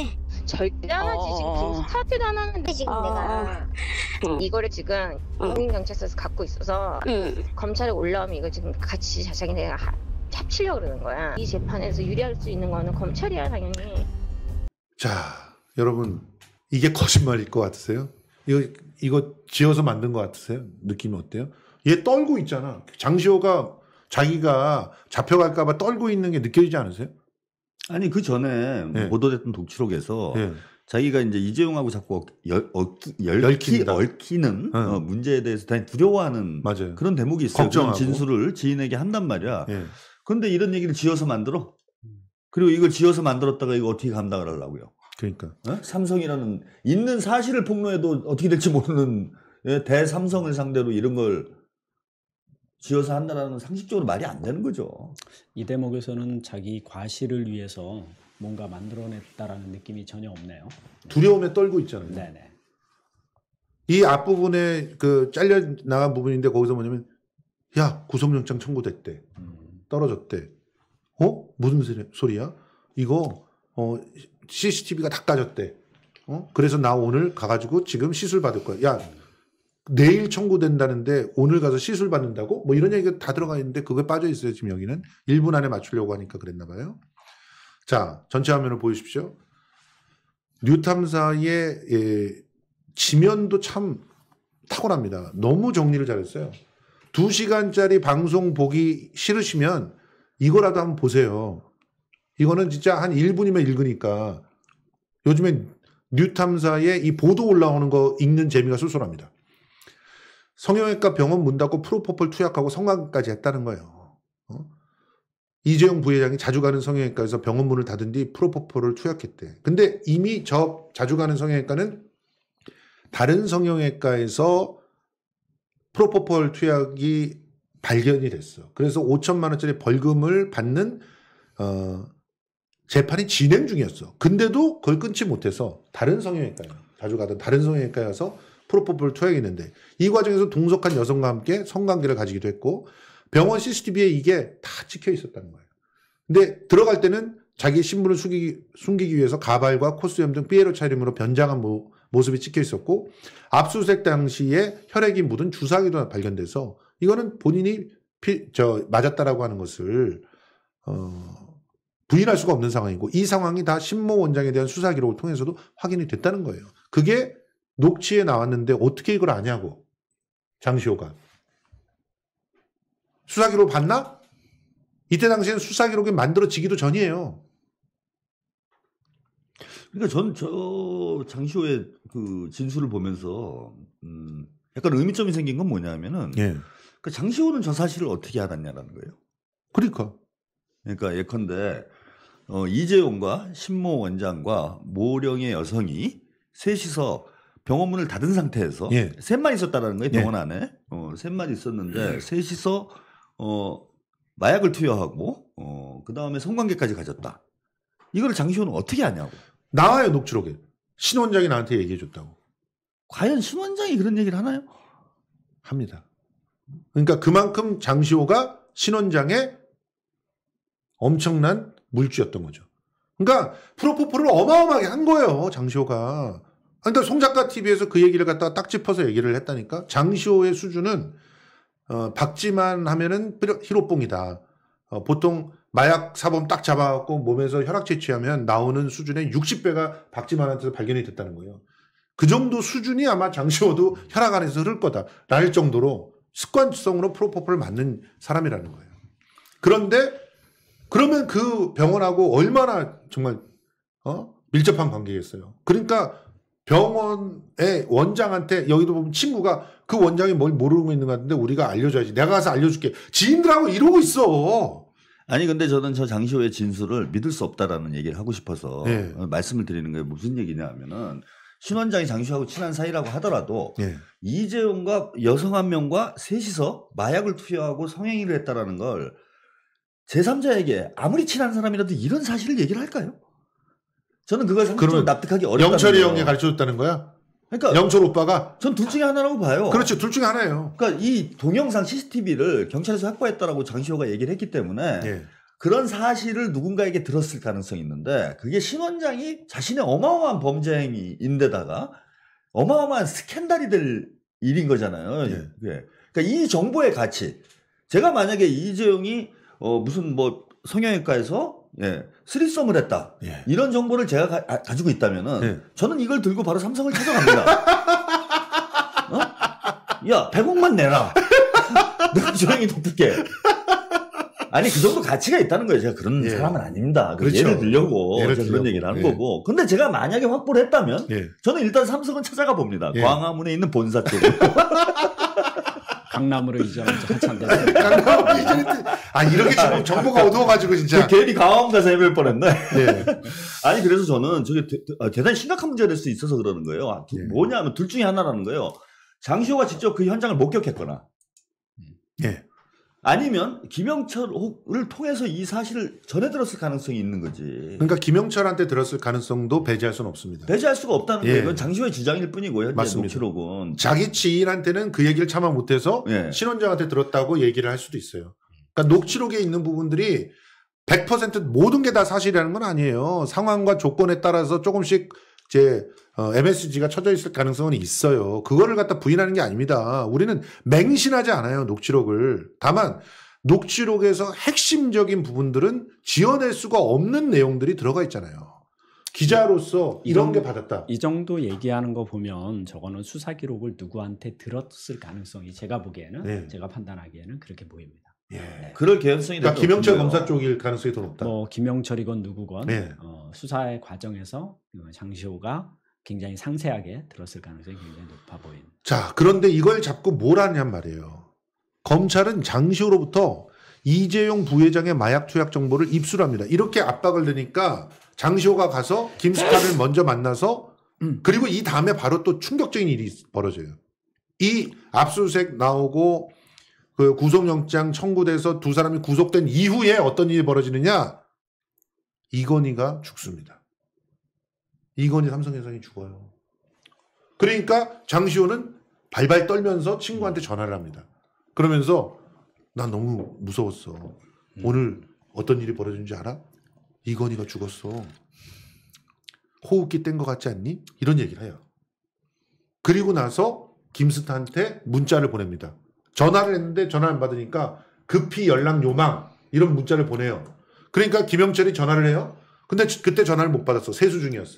[SPEAKER 5] 절대 안 하지. 지금 지금 스타트도 안 하는데 지금 내가 이거를 지금 국민경찰서에서 갖고 있어서 검찰에 올라오면 이거 지금 같이 자기네가 합치려고 그러는 거야. 이 재판에서 유리할 수 있는 거는 검찰이야 당연히.
[SPEAKER 1] 자, 여러분 이게 거짓말일 것 같으세요? 이거 지어서 만든 것 같으세요? 느낌이 어때요? 얘 떨고 있잖아. 장시호가 자기가 잡혀갈까 봐 떨고 있는 게 느껴지지 않으세요?
[SPEAKER 2] 아니 그 전에
[SPEAKER 1] 네.
[SPEAKER 2] 보도됐던 독취록에서
[SPEAKER 1] 네.
[SPEAKER 2] 자기가 이제 이재용하고 자꾸
[SPEAKER 1] 얽힌다.
[SPEAKER 2] 얽히는 문제에 대해서 다행히 두려워하는
[SPEAKER 1] 맞아요.
[SPEAKER 2] 그런 대목이 있어요. 그런
[SPEAKER 1] 걱정하고.
[SPEAKER 2] 진술을 지인에게 한단 말이야.
[SPEAKER 1] 예.
[SPEAKER 2] 그런데 이런 얘기를 지어서 만들어. 그리고 이걸 지어서 만들었다가 이거 어떻게 감당을 하려고요?
[SPEAKER 1] 그러니까.
[SPEAKER 2] 삼성이라는 있는 사실을 폭로해도 어떻게 될지 모르는 대삼성을 상대로 이런 걸 지어서 한다는 상식적으로 말이 안 되는 거죠.
[SPEAKER 3] 이 대목에서는 자기 과실을 위해서 뭔가 만들어냈다라는 느낌이 전혀 없네요.
[SPEAKER 1] 두려움에 떨고 있잖아요.
[SPEAKER 3] 네네.
[SPEAKER 1] 이 앞부분에 그 잘려 나간 부분인데 거기서 뭐냐면 야 구속영장 청구됐대. 떨어졌대. 무슨 소리야? 이거 CCTV가 다 까졌대. 그래서 나 오늘 가가지고 지금 시술 받을 거야. 야 내일 청구된다는데 오늘 가서 시술 받는다고? 뭐 이런 얘기가 다 들어가 있는데 그게 빠져 있어요. 지금 여기는 1분 안에 맞추려고 하니까 그랬나 봐요. 자, 전체 화면을 보여주십시오. 뉴탐사의 지면도 참 탁월합니다. 너무 정리를 잘했어요. 2시간짜리 방송 보기 싫으시면 이거라도 한번 보세요. 이거는 진짜 한 1분이면 읽으니까 요즘에 뉴탐사의 이 보도 올라오는 거 읽는 재미가 쏠쏠합니다. 성형외과 병원 문 닫고 프로포폴 투약하고 성관까지 했다는 거예요. 이재용 부회장이 자주 가는 성형외과에서 병원 문을 닫은 뒤 프로포폴을 투약했대. 근데 이미 저 자주 가는 성형외과는 다른 성형외과에서 프로포폴 투약이 발견이 됐어. 그래서 5천만 원짜리 벌금을 받는 재판이 진행 중이었어. 근데도 그걸 끊지 못해서 다른 성형외과에 자주 가던 다른 성형외과에 가서 프로포폴 투약했는데 이 과정에서 동석한 여성과 함께 성관계를 가지기도 했고 병원 CCTV에 이게 다 찍혀 있었다는 거예요. 근데 들어갈 때는 자기의 신분을 숨기기 위해서 가발과 코스염 등 삐에로 차림으로 변장한 모습이 찍혀 있었고 압수수색 당시에 혈액이 묻은 주사기도 발견돼서 이거는 본인이 맞았다라고 하는 것을 부인할 수가 없는 상황이고 이 상황이 다 신모 원장에 대한 수사 기록을 통해서도 확인이 됐다는 거예요. 그게 녹취에 나왔는데 어떻게 이걸 아냐고. 장시호가. 수사 기록 봤나? 이때 당시에는 수사 기록이 만들어지기도 전이에요.
[SPEAKER 2] 그러니까 전 저 장시호의 그 진술을 보면서 약간 의미점이 생긴 건 뭐냐면은
[SPEAKER 1] 예.
[SPEAKER 2] 그 장시호는 저 사실을 어떻게 알았냐라는 거예요.
[SPEAKER 1] 그러니까
[SPEAKER 2] 예컨대 이재용과 신모 원장과 모령의 여성이 셋이서 병원 문을 닫은 상태에서
[SPEAKER 1] 예.
[SPEAKER 2] 셋만 있었다라는 거예요. 병원
[SPEAKER 1] 예.
[SPEAKER 2] 안에 셋만 있었는데 셋이서 마약을 투여하고 그 다음에 성관계까지 가졌다. 이거를 장시호는 어떻게 아냐고.
[SPEAKER 1] 나와요 녹취록에. 신 원장이 나한테 얘기해 줬다고.
[SPEAKER 2] 과연 신 원장이 그런 얘기를 하나요?
[SPEAKER 1] 합니다. 그러니까 그만큼 장시호가 신 원장의 엄청난 물주였던 거죠. 그러니까 프로포폴을 어마어마하게 한 거예요. 장시호가. 그러니까 송작가 TV에서 그 얘기를 갖다가 딱 짚어서 얘기를 했다니까. 장시호의 수준은 박쥐만 하면은 히로뽕이다. 보통 마약 사범 딱 잡아갖고 몸에서 혈액 채취하면 나오는 수준의 60배가 박쥐만한테서 발견이 됐다는 거예요. 그 정도 수준이 아마 장시호도 혈액 안에서 흐를 거다. 랄 정도로 습관성으로 프로포폴을 맞는 사람이라는 거예요. 그런데 그러면 그 병원하고 얼마나 정말 밀접한 관계겠어요. 그러니까 병원의 원장한테 여기도 보면 친구가 그 원장이 뭘 모르고 있는 것 같은데 우리가 알려줘야지. 내가 가서 알려줄게. 지인들하고 이러고 있어.
[SPEAKER 2] 아니 근데 저는 저 장시호의 진술을 믿을 수 없다라는 얘기를 하고 싶어서
[SPEAKER 1] 네.
[SPEAKER 2] 말씀을 드리는 거예요. 무슨 얘기냐 하면은 신 원장이 장시호하고 친한 사이라고 하더라도
[SPEAKER 1] 네.
[SPEAKER 2] 이재용과 여성 한 명과 셋이서 마약을 투여하고 성행위를 했다라는 걸 제3자에게 아무리 친한 사람이라도 이런 사실을 얘기를 할까요? 저는 그걸 상식적으로 납득하기 어렵다는
[SPEAKER 1] 영철이
[SPEAKER 2] 거예요.
[SPEAKER 1] 형이 가르쳐줬다는 거야?
[SPEAKER 2] 그러니까
[SPEAKER 1] 영철 오빠가?
[SPEAKER 2] 전 둘 중에 하나라고 봐요.
[SPEAKER 1] 그렇죠. 둘 중에 하나예요.
[SPEAKER 2] 그러니까 이 동영상 CCTV를 경찰에서 확보했다라고 장시호가 얘기를 했기 때문에
[SPEAKER 1] 예.
[SPEAKER 2] 그런 사실을 누군가에게 들었을 가능성이 있는데 그게 신 원장이 자신의 어마어마한 범죄 행위인데다가 어마어마한 스캔들이 될 일인 거잖아요.
[SPEAKER 1] 예.
[SPEAKER 2] 예. 그러니까 이 정보의 가치. 제가 만약에 이재용이 무슨 뭐 성형외과에서 스리썸을 했다.
[SPEAKER 1] 예.
[SPEAKER 2] 이런 정보를 제가 가지고 있다면은
[SPEAKER 1] 예.
[SPEAKER 2] 저는 이걸 들고 바로 삼성을 찾아갑니다. 야, 100억만 내라. 내가 조용히 덮을게. 아니, 그 정도 가치가 있다는 거예요. 제가 그런
[SPEAKER 1] 예.
[SPEAKER 2] 사람은 아닙니다.
[SPEAKER 1] 그렇죠.
[SPEAKER 2] 예를 들려고
[SPEAKER 1] 예를
[SPEAKER 2] 제가
[SPEAKER 1] 들려고.
[SPEAKER 2] 그런 얘기를 하는
[SPEAKER 1] 예.
[SPEAKER 2] 거고. 근데 제가 만약에 확보를 했다면
[SPEAKER 1] 예.
[SPEAKER 2] 저는 일단 삼성은 찾아가 봅니다.
[SPEAKER 1] 예.
[SPEAKER 2] 광화문에 있는 본사 쪽으로.
[SPEAKER 3] 강남으로 이전한 지 한참 됐어요.
[SPEAKER 1] 이렇게 정보가 어두워가지고 진짜.
[SPEAKER 2] 괜히 광화문 가서 헤맬 뻔했네.
[SPEAKER 1] 예.
[SPEAKER 2] 아니, 그래서 저는 저게 대단히 심각한 문제가 될 수 있어서 그러는 거예요.
[SPEAKER 1] 예.
[SPEAKER 2] 뭐냐면 둘 중에 하나라는 거예요. 장시호가 직접 그 현장을 목격했거나
[SPEAKER 1] 예.
[SPEAKER 2] 아니면 김영철을 통해서 이 사실을 전해 들었을 가능성이 있는 거지.
[SPEAKER 1] 그러니까 김영철한테 들었을 가능성도 배제할 수는 없습니다.
[SPEAKER 2] 배제할 수가 없다는
[SPEAKER 1] 예.
[SPEAKER 2] 거예요. 이건 장시호의 주장일 뿐이고 현재
[SPEAKER 1] 맞습니다.
[SPEAKER 2] 녹취록은.
[SPEAKER 1] 자기 지인한테는 그 얘기를 차마 못해서
[SPEAKER 2] 예.
[SPEAKER 1] 신원장한테 들었다고 얘기를 할 수도 있어요. 그러니까 녹취록에 있는 부분들이 100% 모든 게 다 사실이라는 건 아니에요. 상황과 조건에 따라서 조금씩 MSG가 쳐져 있을 가능성은 있어요. 그거를 갖다 부인하는 게 아닙니다. 우리는 맹신하지 않아요, 녹취록을. 다만 녹취록에서 핵심적인 부분들은 지어낼 수가 없는 내용들이 들어가 있잖아요. 기자로서 이런 게 받았다.
[SPEAKER 3] 이 정도 얘기하는 거 보면 저거는 수사 기록을 누구한테 들었을 가능성이 제가 보기에는
[SPEAKER 1] 네.
[SPEAKER 3] 제가 판단하기에는 그렇게 보입니다.
[SPEAKER 1] 예.
[SPEAKER 2] 그럴 개연성이
[SPEAKER 1] 그러니까
[SPEAKER 2] 되게
[SPEAKER 1] 김영철
[SPEAKER 2] 높은 거예요.
[SPEAKER 1] 검사 쪽일 가능성이 더 높다.
[SPEAKER 3] 뭐 김영철이건 누구건
[SPEAKER 1] 네.
[SPEAKER 3] 수사의 과정에서 장시호가 굉장히 상세하게 들었을 가능성이 굉장히 높아 보입니다.
[SPEAKER 1] 자, 그런데 이걸 잡고 뭘 하냔 말이에요. 검찰은 장시호로부터 이재용 부회장의 마약 투약 정보를 입수합니다. 이렇게 압박을 넣으니까 장시호가 가서 김스탄을 먼저 만나서 그리고 이 다음에 바로 또 충격적인 일이 벌어져요. 이 압수수색 나오고 그 구속영장 청구돼서 두 사람이 구속된 이후에 어떤 일이 벌어지느냐? 이건희가 죽습니다. 이건희 삼성해상이 죽어요. 그러니까 장시호는 발발 떨면서 친구한테 전화를 합니다. 그러면서 난 너무 무서웠어. 오늘 어떤 일이 벌어진 줄 알아? 이건희가 죽었어. 호흡기 뗀 것 같지 않니? 이런 얘기를 해요. 그리고 나서 김스탄한테 문자를 보냅니다. 전화를 했는데 전화를 안 받으니까 급히 연락 요망 이런 문자를 보내요. 그러니까 김영철이 전화를 해요. 근데 그때 전화를 못 받았어. 세수 중이었어.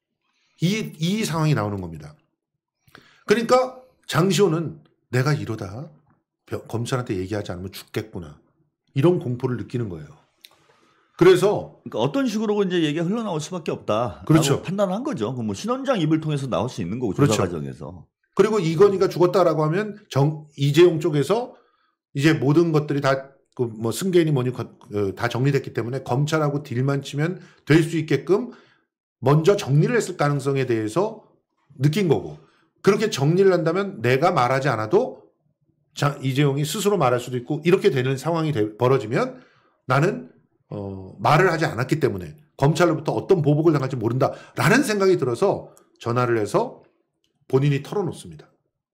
[SPEAKER 1] 이 상황이 나오는 겁니다. 그러니까 장시호는 내가 이러다 검찰한테 얘기하지 않으면 죽겠구나. 이런 공포를 느끼는 거예요. 그래서
[SPEAKER 2] 그러니까 어떤 식으로 이제 얘기가 흘러나올 수밖에 없다.
[SPEAKER 1] 그렇죠.
[SPEAKER 2] 판단한 거죠. 뭐 신원장 입을 통해서 나올 수 있는 거고 조사
[SPEAKER 1] 그렇죠.
[SPEAKER 2] 과정에서.
[SPEAKER 1] 그리고 이건희가 죽었다라고 하면 이재용 쪽에서 이제 모든 것들이 다 뭐 승계인이 뭐니 다 정리됐기 때문에 검찰하고 딜만 치면 될 수 있게끔 먼저 정리를 했을 가능성에 대해서 느낀 거고 그렇게 정리를 한다면 내가 말하지 않아도 이재용이 스스로 말할 수도 있고 이렇게 되는 상황이 벌어지면 나는 말을 하지 않았기 때문에 검찰로부터 어떤 보복을 당할지 모른다라는 생각이 들어서 전화를 해서 본인이 털어놓습니다.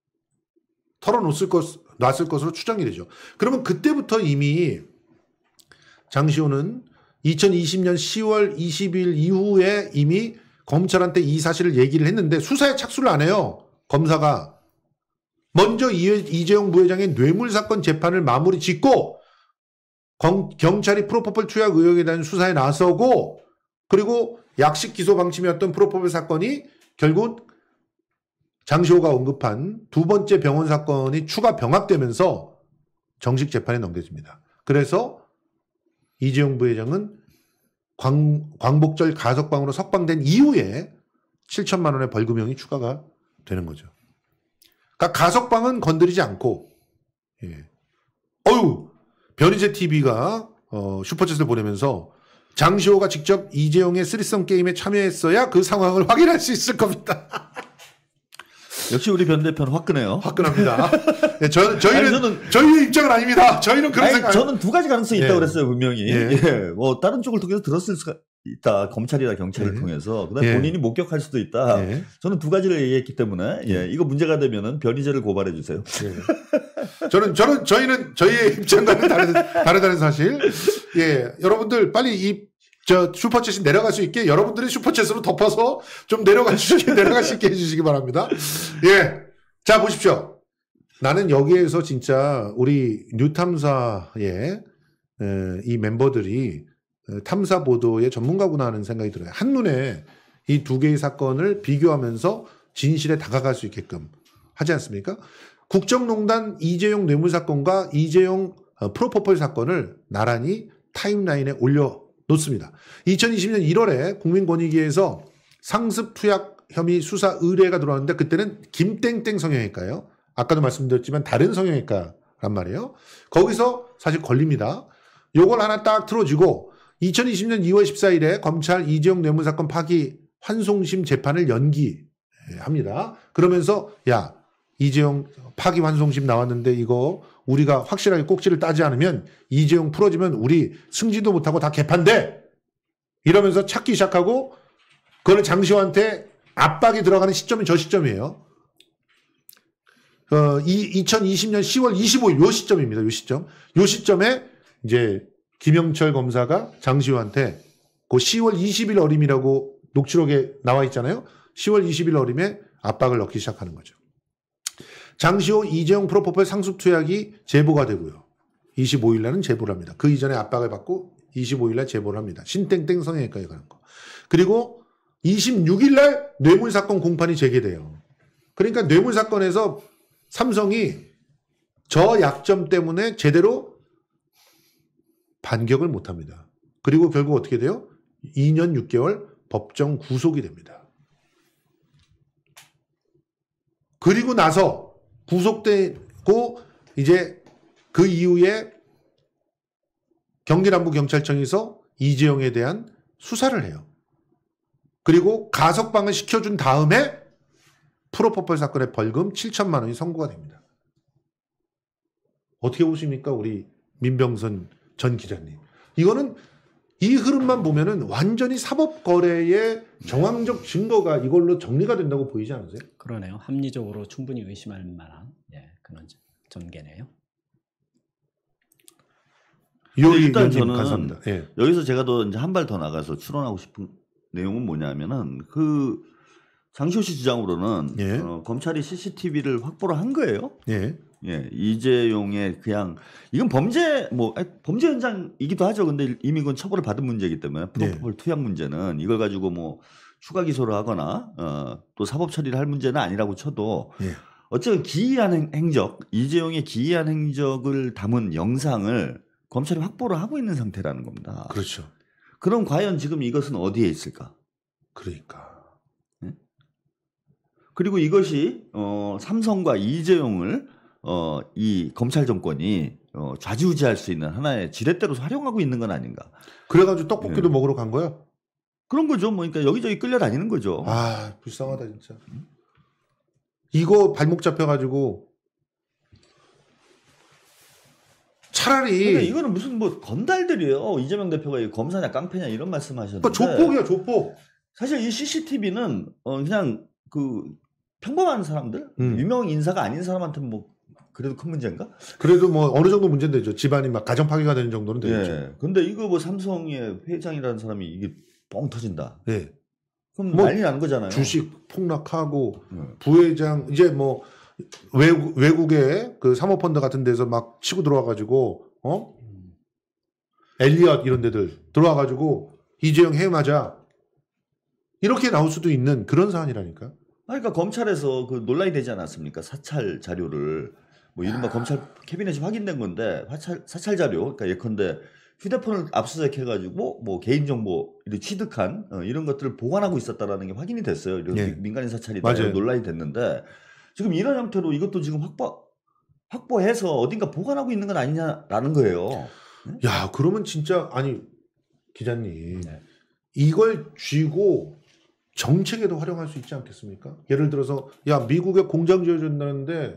[SPEAKER 1] 놨을 것으로 추정이 되죠. 그러면 그때부터 이미 장시호는 2020년 10월 20일 이후에 이미 검찰한테 이 사실을 얘기를 했는데 수사에 착수를 안 해요. 검사가. 먼저 이재용 부회장의 뇌물 사건 재판을 마무리 짓고 경찰이 프로포폴 투약 의혹에 대한 수사에 나서고 그리고 약식 기소 방침이었던 프로포폴 사건이 결국 장시호가 언급한 두 번째 병원 사건이 추가 병합되면서 정식 재판에 넘겨집니다. 그래서 이재용 부회장은 광복절 가석방으로 석방된 이후에 7천만 원의 벌금형이 추가가 되는 거죠. 그러니까 가석방은 건드리지 않고 변희재 TV가 슈퍼챗을 보내면서 장시호가 직접 이재용의 쓰리썸 게임에 참여했어야 그 상황을 확인할 수 있을 겁니다.
[SPEAKER 2] 역시 우리 변 대표는 화끈해요.
[SPEAKER 1] 화끈합니다. 저희의 입장은 아닙니다. 저희는 그런 생각.
[SPEAKER 2] 저는 두 가지 가능성이 있다고
[SPEAKER 1] 예.
[SPEAKER 2] 그랬어요, 분명히.
[SPEAKER 1] 예.
[SPEAKER 2] 예. 뭐 다른 쪽을 통해서 들었을 있다. 검찰이나 경찰을
[SPEAKER 1] 네.
[SPEAKER 2] 통해서 그다음에
[SPEAKER 1] 예.
[SPEAKER 2] 본인이 목격할 수도 있다.
[SPEAKER 1] 예.
[SPEAKER 2] 저는 두 가지를 얘기했기 때문에 이거 문제가 되면은 변희재를 고발해 주세요.
[SPEAKER 1] 저희는 저희의 입장과는 다르다는 사실. 예, 여러분들 빨리 슈퍼챗이 내려갈 수 있게 여러분들이 슈퍼챗으로 덮어서 좀 내려갈 수 있게 해주시기 바랍니다. 예, 자 보십시오. 나는 여기에서 진짜 우리 뉴탐사의 이 멤버들이 탐사 보도의 전문가구나 하는 생각이 들어요. 한눈에 이 두 개의 사건을 비교하면서 진실에 다가갈 수 있게끔 하지 않습니까? 국정농단 이재용 뇌물 사건과 이재용 프로포폴 사건을 나란히 타임라인에 올려놓습니다. 2020년 1월에 국민권익위에서 상습 투약 혐의 수사 의뢰가 들어왔는데 그때는 김땡땡 성형외과예요. 아까도 말씀드렸지만 다른 성형외과란 말이에요. 거기서 사실 걸립니다. 요걸 하나 딱 틀어주고 2020년 2월 14일에 검찰 이재용 뇌물 사건 파기 환송심 재판을 연기합니다. 그러면서 야 이재용 파기 환송심 나왔는데 이거 우리가 확실하게 꼭지를 따지 않으면 이재용 풀어지면 우리 승진도 못하고 다 개판돼. 이러면서 찾기 시작하고 그거는 장시호한테 압박이 들어가는 시점이 저 시점이에요. 2020년 10월 25일 요 시점입니다. 요 시점. 요 시점에 이제 김영철 검사가 장시호한테 그 10월 20일 어림이라고 녹취록에 나와 있잖아요. 10월 20일 어림에 압박을 넣기 시작하는 거죠. 장시호 이재용 프로포폴 상습 투약이 제보가 되고요. 25일 날은 제보를 합니다. 그 이전에 압박을 받고 25일 날 제보를 합니다. 신땡땡 성형외과에 가는 거. 그리고 26일 날 뇌물 사건 공판이 재개돼요. 그러니까 뇌물 사건에서 삼성이 저 약점 때문에 제대로 반격을 못 합니다. 그리고 결국 어떻게 돼요? 2년 6개월 법정 구속이 됩니다. 그리고 나서 구속되고 이제 그 이후에 경기남부경찰청에서 이재용에 대한 수사를 해요. 그리고 가석방을 시켜준 다음에 프로포폴 사건의 벌금 7천만 원이 선고가 됩니다. 어떻게 보십니까? 우리 민병선 전 기자님. 이거는 이 흐름만 보면은 완전히 사법거래의 정황적 증거가 이걸로 정리가 된다고 보이지 않으세요?
[SPEAKER 3] 그러네요. 합리적으로 충분히 의심할 만한 그런 전개네요.
[SPEAKER 2] 일단
[SPEAKER 1] 위원님
[SPEAKER 2] 저는
[SPEAKER 1] 감사합니다. 예.
[SPEAKER 2] 여기서 제가 더 이제 한 발 더 나가서 추론하고 싶은 내용은 뭐냐면은 그 장시호 씨 주장으로는
[SPEAKER 1] 예.
[SPEAKER 2] 검찰이 CCTV를 확보를 한 거예요.
[SPEAKER 1] 예.
[SPEAKER 2] 예, 이재용의 그냥 이건 범죄 범죄 현장이기도 하죠. 근데 이미 그건 처벌을 받은 문제이기 때문에 프로포폴 투약 문제는 이걸 가지고 뭐 추가 기소를 하거나 또 사법 처리를 할 문제는 아니라고 쳐도
[SPEAKER 1] 예.
[SPEAKER 2] 어쨌든 기이한 행적, 이재용의 기이한 행적을 담은 영상을 검찰이 확보를 하고 있는 상태라는 겁니다.
[SPEAKER 1] 그렇죠.
[SPEAKER 2] 그럼 과연 지금 이것은 어디에 있을까?
[SPEAKER 1] 그러니까.
[SPEAKER 2] 그리고 이것이 삼성과 이재용을 이 검찰 정권이 좌지우지할 수 있는 하나의 지렛대로 활용하고 있는 건 아닌가?
[SPEAKER 1] 그래가지고 떡볶이도 먹으러 간 거야?
[SPEAKER 2] 그런 거죠. 뭐 그러니까 여기저기 끌려다니는 거죠.
[SPEAKER 1] 아 불쌍하다 진짜. 이거 발목 잡혀가지고 차라리
[SPEAKER 2] 근데 이거는 무슨 뭐 건달들이에요. 이재명 대표가 검사냐 깡패냐 이런 말씀하셨는데.
[SPEAKER 1] 그러니까 조폭이야 조폭.
[SPEAKER 2] 사실 이 CCTV는 그냥 그 평범한 사람들, 유명 인사가 아닌 사람한테는 뭐 그래도 큰 문제인가?
[SPEAKER 1] 그래도 뭐 어느 정도 문제는 되죠. 집안이 막 가정 파괴가 되는 정도는 되겠죠.
[SPEAKER 2] 예. 근데 이거 뭐 삼성의 회장이라는 사람이 이게 뻥 터진다.
[SPEAKER 1] 예.
[SPEAKER 2] 그럼
[SPEAKER 1] 뭐
[SPEAKER 2] 난리 나는 거잖아요.
[SPEAKER 1] 주식 폭락하고 부회장 이제 뭐 외국의 그 사모펀드 같은 데서 막 치고 들어와가지고 엘리엇 이런 데들 들어와가지고 이재용 해맞아 이렇게 나올 수도 있는 그런 사안이라니까.
[SPEAKER 2] 그러니까 검찰에서 그 논란이 되지 않았습니까? 사찰 자료를 뭐 이른바 검찰 캐비넷이 확인된 건데 사찰 자료, 그러니까 예컨대 휴대폰을 압수수색해가지고 뭐 개인정보 취득한 이런 것들을 보관하고 있었다라는 게 확인이 됐어요.
[SPEAKER 1] 예.
[SPEAKER 2] 민간인 사찰이다
[SPEAKER 1] 맞아요.
[SPEAKER 2] 논란이 됐는데 지금 이런 형태로 이것도 지금 확보해서 어딘가 보관하고 있는 건 아니냐라는 거예요.
[SPEAKER 1] 야 그러면 진짜 아니 기자님 이걸 쥐고 정책에도 활용할 수 있지 않겠습니까? 예를 들어서 야 미국에 공장 지어준다는데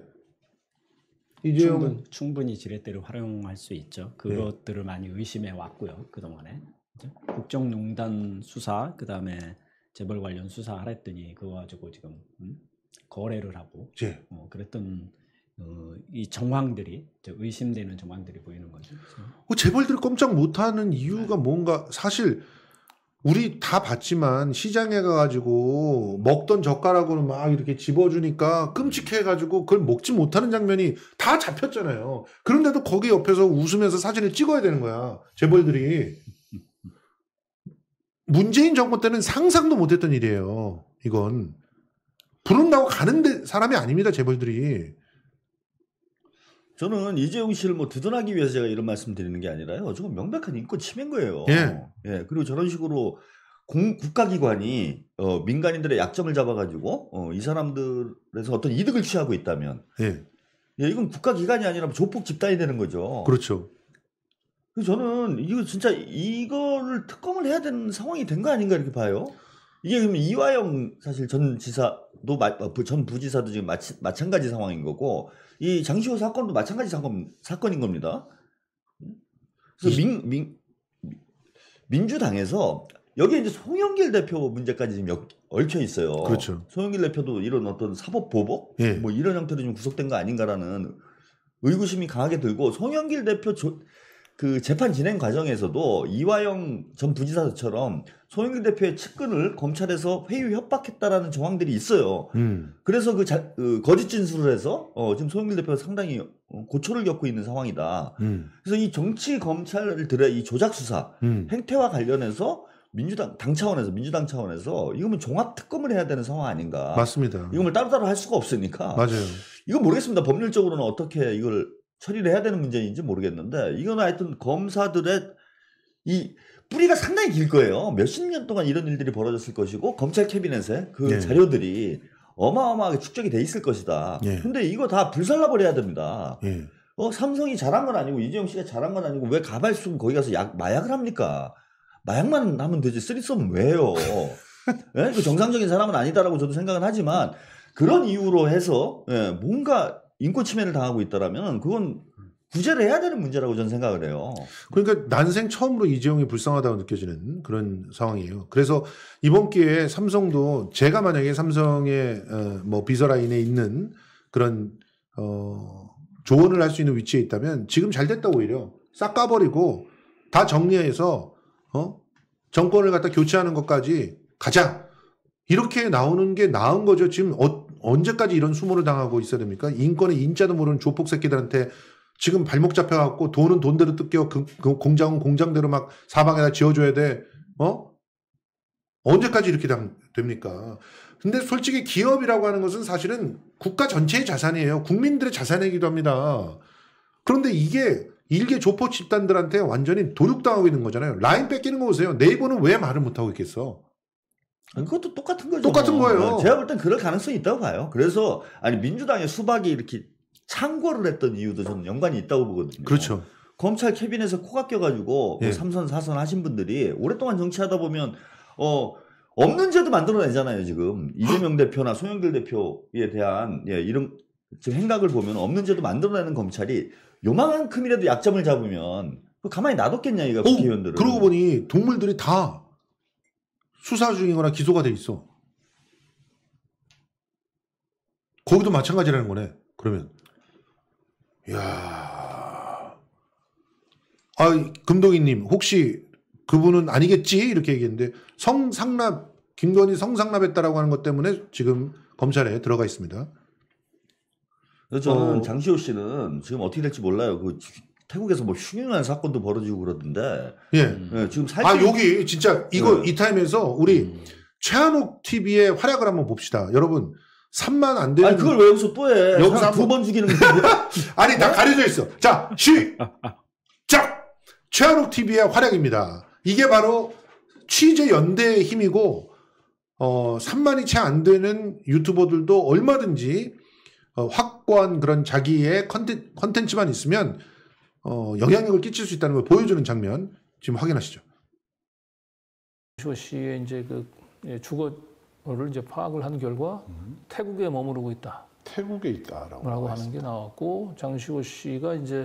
[SPEAKER 1] 이재용
[SPEAKER 3] 충분히 지렛대로 활용할 수 있죠. 그것들을 많이 의심해 왔고요. 그동안에. 국정농단 수사, 그다음에 재벌 관련 수사 하랬더니 그거 가지고 지금 거래를 하고
[SPEAKER 1] 예.
[SPEAKER 3] 그랬던 이 정황들이 의심되는 정황들이 보이는 거죠.
[SPEAKER 1] 재벌들이 꼼짝 못하는 이유가 뭔가 사실 우리 다 봤지만 시장에 가가지고 먹던 젓가락으로 막 이렇게 집어주니까 끔찍해가지고 그걸 먹지 못하는 장면이 다 잡혔잖아요. 그런데도 거기 옆에서 웃으면서 사진을 찍어야 되는 거야. 재벌들이. 문재인 정권 때는 상상도 못했던 일이에요. 이건. 부른다고 가는 사람이 아닙니다. 재벌들이.
[SPEAKER 2] 저는 이재용 씨를 뭐 두둔하기 위해서 제가 이런 말씀 드리는 게 아니라요. 저건 명백한 인권 침해인 거예요.
[SPEAKER 1] 예.
[SPEAKER 2] 예. 그리고 저런 식으로 국가기관이 민간인들의 약점을 잡아가지고 이 사람들에서 어떤 이득을 취하고 있다면
[SPEAKER 1] 예.
[SPEAKER 2] 예, 이건 국가기관이 아니라 조폭 집단이 되는 거죠.
[SPEAKER 1] 그렇죠.
[SPEAKER 2] 그래서 저는 이거 진짜 이거를 특검을 해야 되는 상황이 된 거 아닌가 이렇게 봐요. 이게 그러면 이화영 사실 전 지사도 전 부지사도 지금 마찬가지 상황인 거고 이 장시호 사건도 마찬가지 사건인 겁니다. 그래서 민주당에서 여기에 이제 송영길 대표 문제까지 지금 얽혀 있어요.
[SPEAKER 1] 그렇죠.
[SPEAKER 2] 송영길 대표도 이런 어떤 사법 보복
[SPEAKER 1] 예.
[SPEAKER 2] 뭐 이런 형태로 좀 구속된 거 아닌가라는 의구심이 강하게 들고 송영길 대표 그 재판 진행 과정에서도 이화영 전 부지사처럼 송영길 대표의 측근을 검찰에서 회유 협박했다라는 정황들이 있어요. 그래서 그 거짓 진술을 해서 지금 송영길 대표가 상당히 고초를 겪고 있는 상황이다. 그래서 이 정치 검찰들의 이 조작 수사 행태와 관련해서 민주당 차원에서 이거면 종합 특검을 해야 되는 상황 아닌가?
[SPEAKER 1] 맞습니다.
[SPEAKER 2] 이걸 따로따로 할 수가 없으니까.
[SPEAKER 1] 맞아요.
[SPEAKER 2] 이건 모르겠습니다. 법률적으로는 어떻게 이걸 처리를 해야 되는 문제인지 모르겠는데 이건 하여튼 검사들의 이 뿌리가 상당히 길 거예요. 몇십 년 동안 이런 일들이 벌어졌을 것이고 검찰 캐비넷에 그
[SPEAKER 1] 네.
[SPEAKER 2] 자료들이 어마어마하게 축적이 돼 있을 것이다.
[SPEAKER 1] 네.
[SPEAKER 2] 근데 이거 다 불살라버려야 됩니다.
[SPEAKER 1] 예.
[SPEAKER 2] 삼성이 잘한 건 아니고 이재용 씨가 잘한 건 아니고 왜 가발수 거기 가서 마약을 합니까? 마약만 하면 되지 쓰리썸은 왜요? 예? 그 정상적인 사람은 아니다라고 저도 생각은 하지만 그런 이유로 해서 뭔가 인권 침해를 당하고 있다라면 그건 구제를 해야 되는 문제라고 저는 생각을 해요.
[SPEAKER 1] 그러니까 난생 처음으로 이재용이 불쌍하다고 느껴지는 그런 상황이에요. 그래서 이번 기회에 삼성도 제가 만약에 삼성의 뭐 비서라인에 있는 그런 조언을 할 수 있는 위치에 있다면 지금 잘 됐다 오히려 싹 까버리고 다 정리해서 정권을 갖다 교체하는 것까지 가자. 이렇게 나오는 게 나은 거죠. 지금 언제까지 이런 수모를 당하고 있어야 됩니까? 인권의 인자도 모르는 조폭 새끼들한테 지금 발목 잡혀갖고 돈은 돈대로 뜯겨 그 공장은 공장대로 막 사방에다 지어줘야 돼. 언제까지 이렇게 됩니까? 근데 솔직히 기업이라고 하는 것은 사실은 국가 전체의 자산이에요. 국민들의 자산이기도 합니다. 그런데 이게 일개 조폭 집단들한테 완전히 도륙당하고 있는 거잖아요. 라인 뺏기는 거 보세요. 네이버는 왜 말을 못하고 있겠어?
[SPEAKER 2] 그것도 똑같은 거죠.
[SPEAKER 1] 똑같은 거예요.
[SPEAKER 2] 제가 볼 땐 그럴 가능성이 있다고 봐요. 그래서 민주당의 수박이 이렇게 창궐을 했던 이유도 저는 연관이 있다고 보거든요.
[SPEAKER 1] 그렇죠.
[SPEAKER 2] 검찰 캐비넷에 코가 껴가지고
[SPEAKER 1] 예.
[SPEAKER 2] 3선 4선 하신 분들이 오랫동안 정치하다 보면 없는 죄도 만들어내잖아요. 지금 이재명 대표나 송영길 대표에 대한 이런 지금 행각을 보면 없는 죄도 만들어내는 검찰이 요만큼이라도 약점을 잡으면 가만히 놔뒀겠냐 이가 국회의원들을.
[SPEAKER 1] 그러고 보니 동물들이 다 수사 중이거나 기소가 돼 있어. 거기도 마찬가지라는 거네. 그러면 이야, 금동희님 혹시 그분은 아니겠지 이렇게 얘기했는데 김건희 성상납했다라고 하는 것 때문에 지금 검찰에 들어가 있습니다.
[SPEAKER 2] 그래서 저는 장시호 씨는 지금 어떻게 될지 몰라요. 그 태국에서 뭐 흉흉한 사건도 벌어지고 그러던데.
[SPEAKER 1] 예.
[SPEAKER 2] 지금 살짝
[SPEAKER 1] 여기 진짜 이거 이 타임에서 우리 최한옥 TV의 활약을 한번 봅시다. 여러분 3만 안 되는.
[SPEAKER 2] 아니 그걸 왜 여기서 또 해?
[SPEAKER 1] 여기서
[SPEAKER 2] 두 번 죽이는 건데.
[SPEAKER 1] 아니 다 가려져 있어. 자, 시작. 최한옥 TV의 활약입니다. 이게 바로 취재 연대의 힘이고 3만이 채 안 되는 유튜버들도 얼마든지 확고한 그런 자기의 컨텐츠만 있으면 영향력을 끼칠 수 있다는 걸 보여주는 장면 지금 확인하시죠.
[SPEAKER 6] 장시호 씨의 이제 그 주거를 이제 파악을 한 결과 태국에 머무르고 있다.
[SPEAKER 7] 태국에 있다라고
[SPEAKER 6] 하는 게 나왔고 장시호 씨가 이제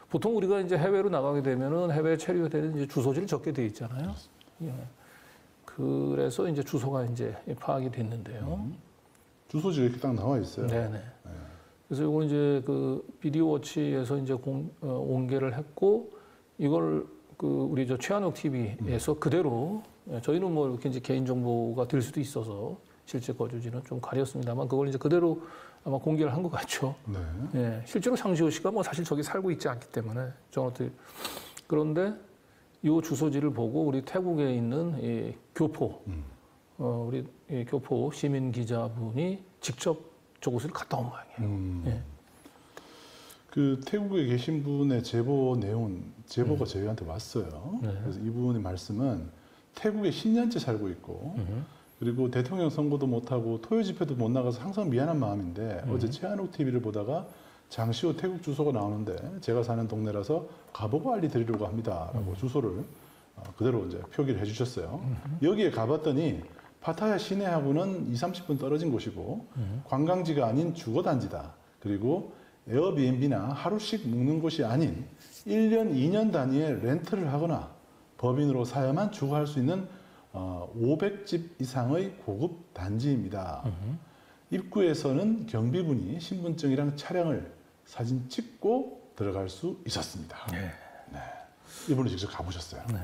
[SPEAKER 6] 보통 우리가 이제 해외로 나가게 되면은 해외 체류되는 이제 주소지를 적게 돼 있잖아요. 예. 그래서 이제 주소가 이제 파악이 됐는데요.
[SPEAKER 7] 주소지가 이렇게 딱 나와 있어요.
[SPEAKER 6] 네네. 그래서 이걸 이제 그 비디오워치에서 이제 공개를 했고 이걸 그 우리 저 최한욱 TV에서 그대로 저희는 뭐 이렇게 이제 개인 정보가 될 수도 있어서 실제 거주지는 좀 가렸습니다만 그걸 이제 그대로 아마 공개를 한 것 같죠.
[SPEAKER 7] 네.
[SPEAKER 6] 예, 실제로 장시호 씨가 뭐 사실 저기 살고 있지 않기 때문에 정확히 그런데 이 주소지를 보고 우리 태국에 있는 이 교포 우리 이 교포 시민 기자분이 직접 저곳을 갔다 온 모양이에요. 예.
[SPEAKER 7] 그 태국에 계신 분의 제보 내용, 제보가 저희한테 왔어요.
[SPEAKER 6] 네.
[SPEAKER 7] 그래서 이분의 말씀은 태국에 10년째 살고 있고 그리고 대통령 선거도 못하고 토요 집회도 못 나가서 항상 미안한 마음인데 어제 최한욱 TV를 보다가 장시호 태국 주소가 나오는데 제가 사는 동네라서 가보고 알리 드리려고 합니다라고 주소를 그대로 이제 표기를 해주셨어요. 여기에 가봤더니 파타야 시내하고는 20-30분 떨어진 곳이고 관광지가 아닌 주거단지다. 그리고 에어비앤비나 하루씩 묵는 곳이 아닌 1년, 2년 단위의 렌트를 하거나 법인으로 사야만 주거할 수 있는 500집 이상의 고급 단지입니다. 입구에서는 경비분이 신분증이랑 차량을 사진 찍고 들어갈 수 있었습니다. 네. 이분이 직접 가보셨어요.
[SPEAKER 6] 네.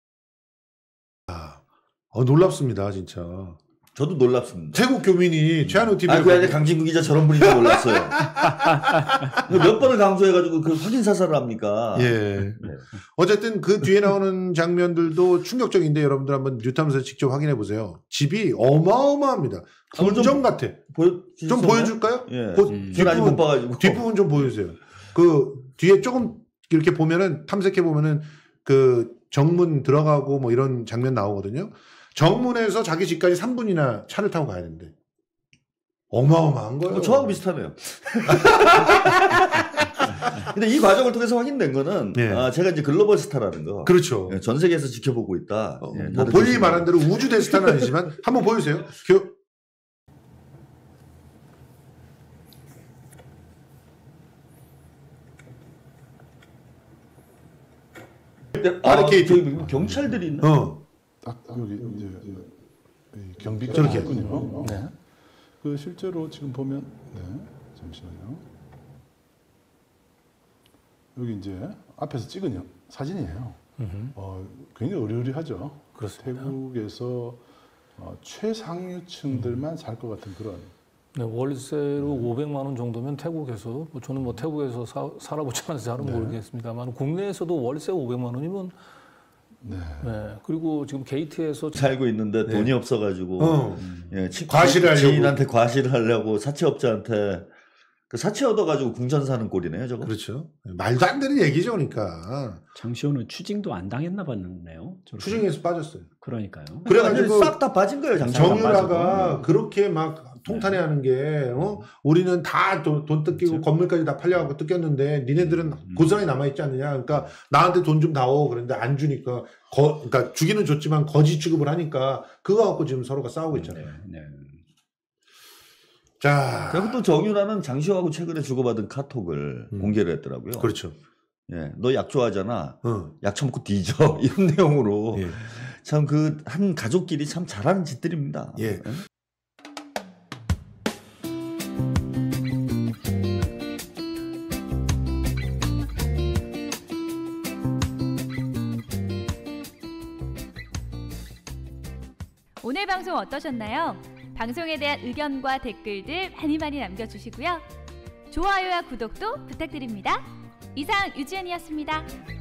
[SPEAKER 1] 놀랍습니다, 진짜.
[SPEAKER 2] 저도 놀랍습니다.
[SPEAKER 1] 태국 교민이 최한욱 TV에
[SPEAKER 2] 그 안에 강진구 기자 저런 분인 줄 몰랐어요. 몇 번을 강조해가지고 그 확인 사살을 합니까?
[SPEAKER 1] 예.
[SPEAKER 2] 네.
[SPEAKER 1] 어쨌든 그 뒤에 나오는 장면들도 충격적인데 여러분들 한번 뉴타임에서 직접 확인해 보세요. 집이 어마어마합니다. 궁전 같아. 좀 보여줄까요?
[SPEAKER 2] 예.
[SPEAKER 1] 뒷부분,
[SPEAKER 2] 아직 못 봐가지고.
[SPEAKER 1] 뒷부분 좀 보여주세요. 그 뒤에 조금 이렇게 보면은 탐색해 보면은 그 정문 들어가고 뭐 이런 장면 나오거든요. 정문에서 자기 집까지 3분이나 차를 타고 가야 되는데 어마어마한 거예요.
[SPEAKER 2] 저하고 비슷하네요. 근데 이 과정을 통해서 확인된 거는
[SPEAKER 1] 예.
[SPEAKER 2] 제가 이제 글로벌 스타라는 거.
[SPEAKER 1] 그렇죠.
[SPEAKER 2] 전 세계에서 지켜보고 있다.
[SPEAKER 1] 뭐 본인이 말한 대로 우주 대스타는 아니지만 한번 보여주세요.
[SPEAKER 2] 저기 경찰들이 있나?
[SPEAKER 7] 딱 여기 이제 경비가
[SPEAKER 1] 저렇게.
[SPEAKER 7] 있군요.
[SPEAKER 6] 네.
[SPEAKER 7] 그 실제로 지금 보면 잠시만요. 여기 이제 앞에서 찍은 사진이에요. 굉장히 의리의리하죠.
[SPEAKER 6] 그렇습니다.
[SPEAKER 7] 태국에서 최상류층들만 살 것 같은 그런.
[SPEAKER 6] 네, 월세로 500만 원 정도면 태국에서 저는 뭐 태국에서 살아보지 않아서 잘은 모르겠습니다만 국내에서도 월세 500만 원이면 네. 그리고 지금 게이트에서
[SPEAKER 2] 살고 있는데 돈이 없어가지고
[SPEAKER 1] 과시를 하려고.
[SPEAKER 2] 지인한테 과시를 하려고 사채업자한테 그 사채 얻어가지고 궁전 사는 꼴이네요, 저거.
[SPEAKER 1] 그렇죠. 말도 안 되는 얘기죠, 그러니까.
[SPEAKER 3] 장시호는 추징도 안 당했나 봤네요.
[SPEAKER 1] 추징에서 빠졌어요.
[SPEAKER 3] 그러니까요.
[SPEAKER 1] 그래가지고
[SPEAKER 2] 싹 다 빠진 거예요,
[SPEAKER 1] 정유라가 그렇게 막 통탄해하는 게 우리는 다 돈 뜯기고
[SPEAKER 3] 그렇죠.
[SPEAKER 1] 건물까지 다 팔려갖고 뜯겼는데 니네들은 고스란히 남아있지 않느냐. 그러니까 나한테 돈 좀 다오. 그런데 안 주니까 그러니까 주기는 줬지만 거지 취급을 하니까 그거 갖고 지금 서로가 싸우고 있잖아요.
[SPEAKER 3] 네.
[SPEAKER 1] 자,
[SPEAKER 2] 그리고 또 정유라는 장시호하고 최근에 주고받은 카톡을 공개를 했더라고요.
[SPEAKER 1] 그렇죠.
[SPEAKER 2] 예, 너 약 좋아하잖아. 약 처먹고 뒤져. 이런 내용으로.
[SPEAKER 1] 예.
[SPEAKER 2] 참 그 한 가족끼리 참 잘하는 짓들입니다.
[SPEAKER 1] 예.
[SPEAKER 8] 오늘 방송 어떠셨나요? 방송에 대한 의견과 댓글들 많이 남겨주시고요. 좋아요와 구독도 부탁드립니다. 이상 유지연이었습니다.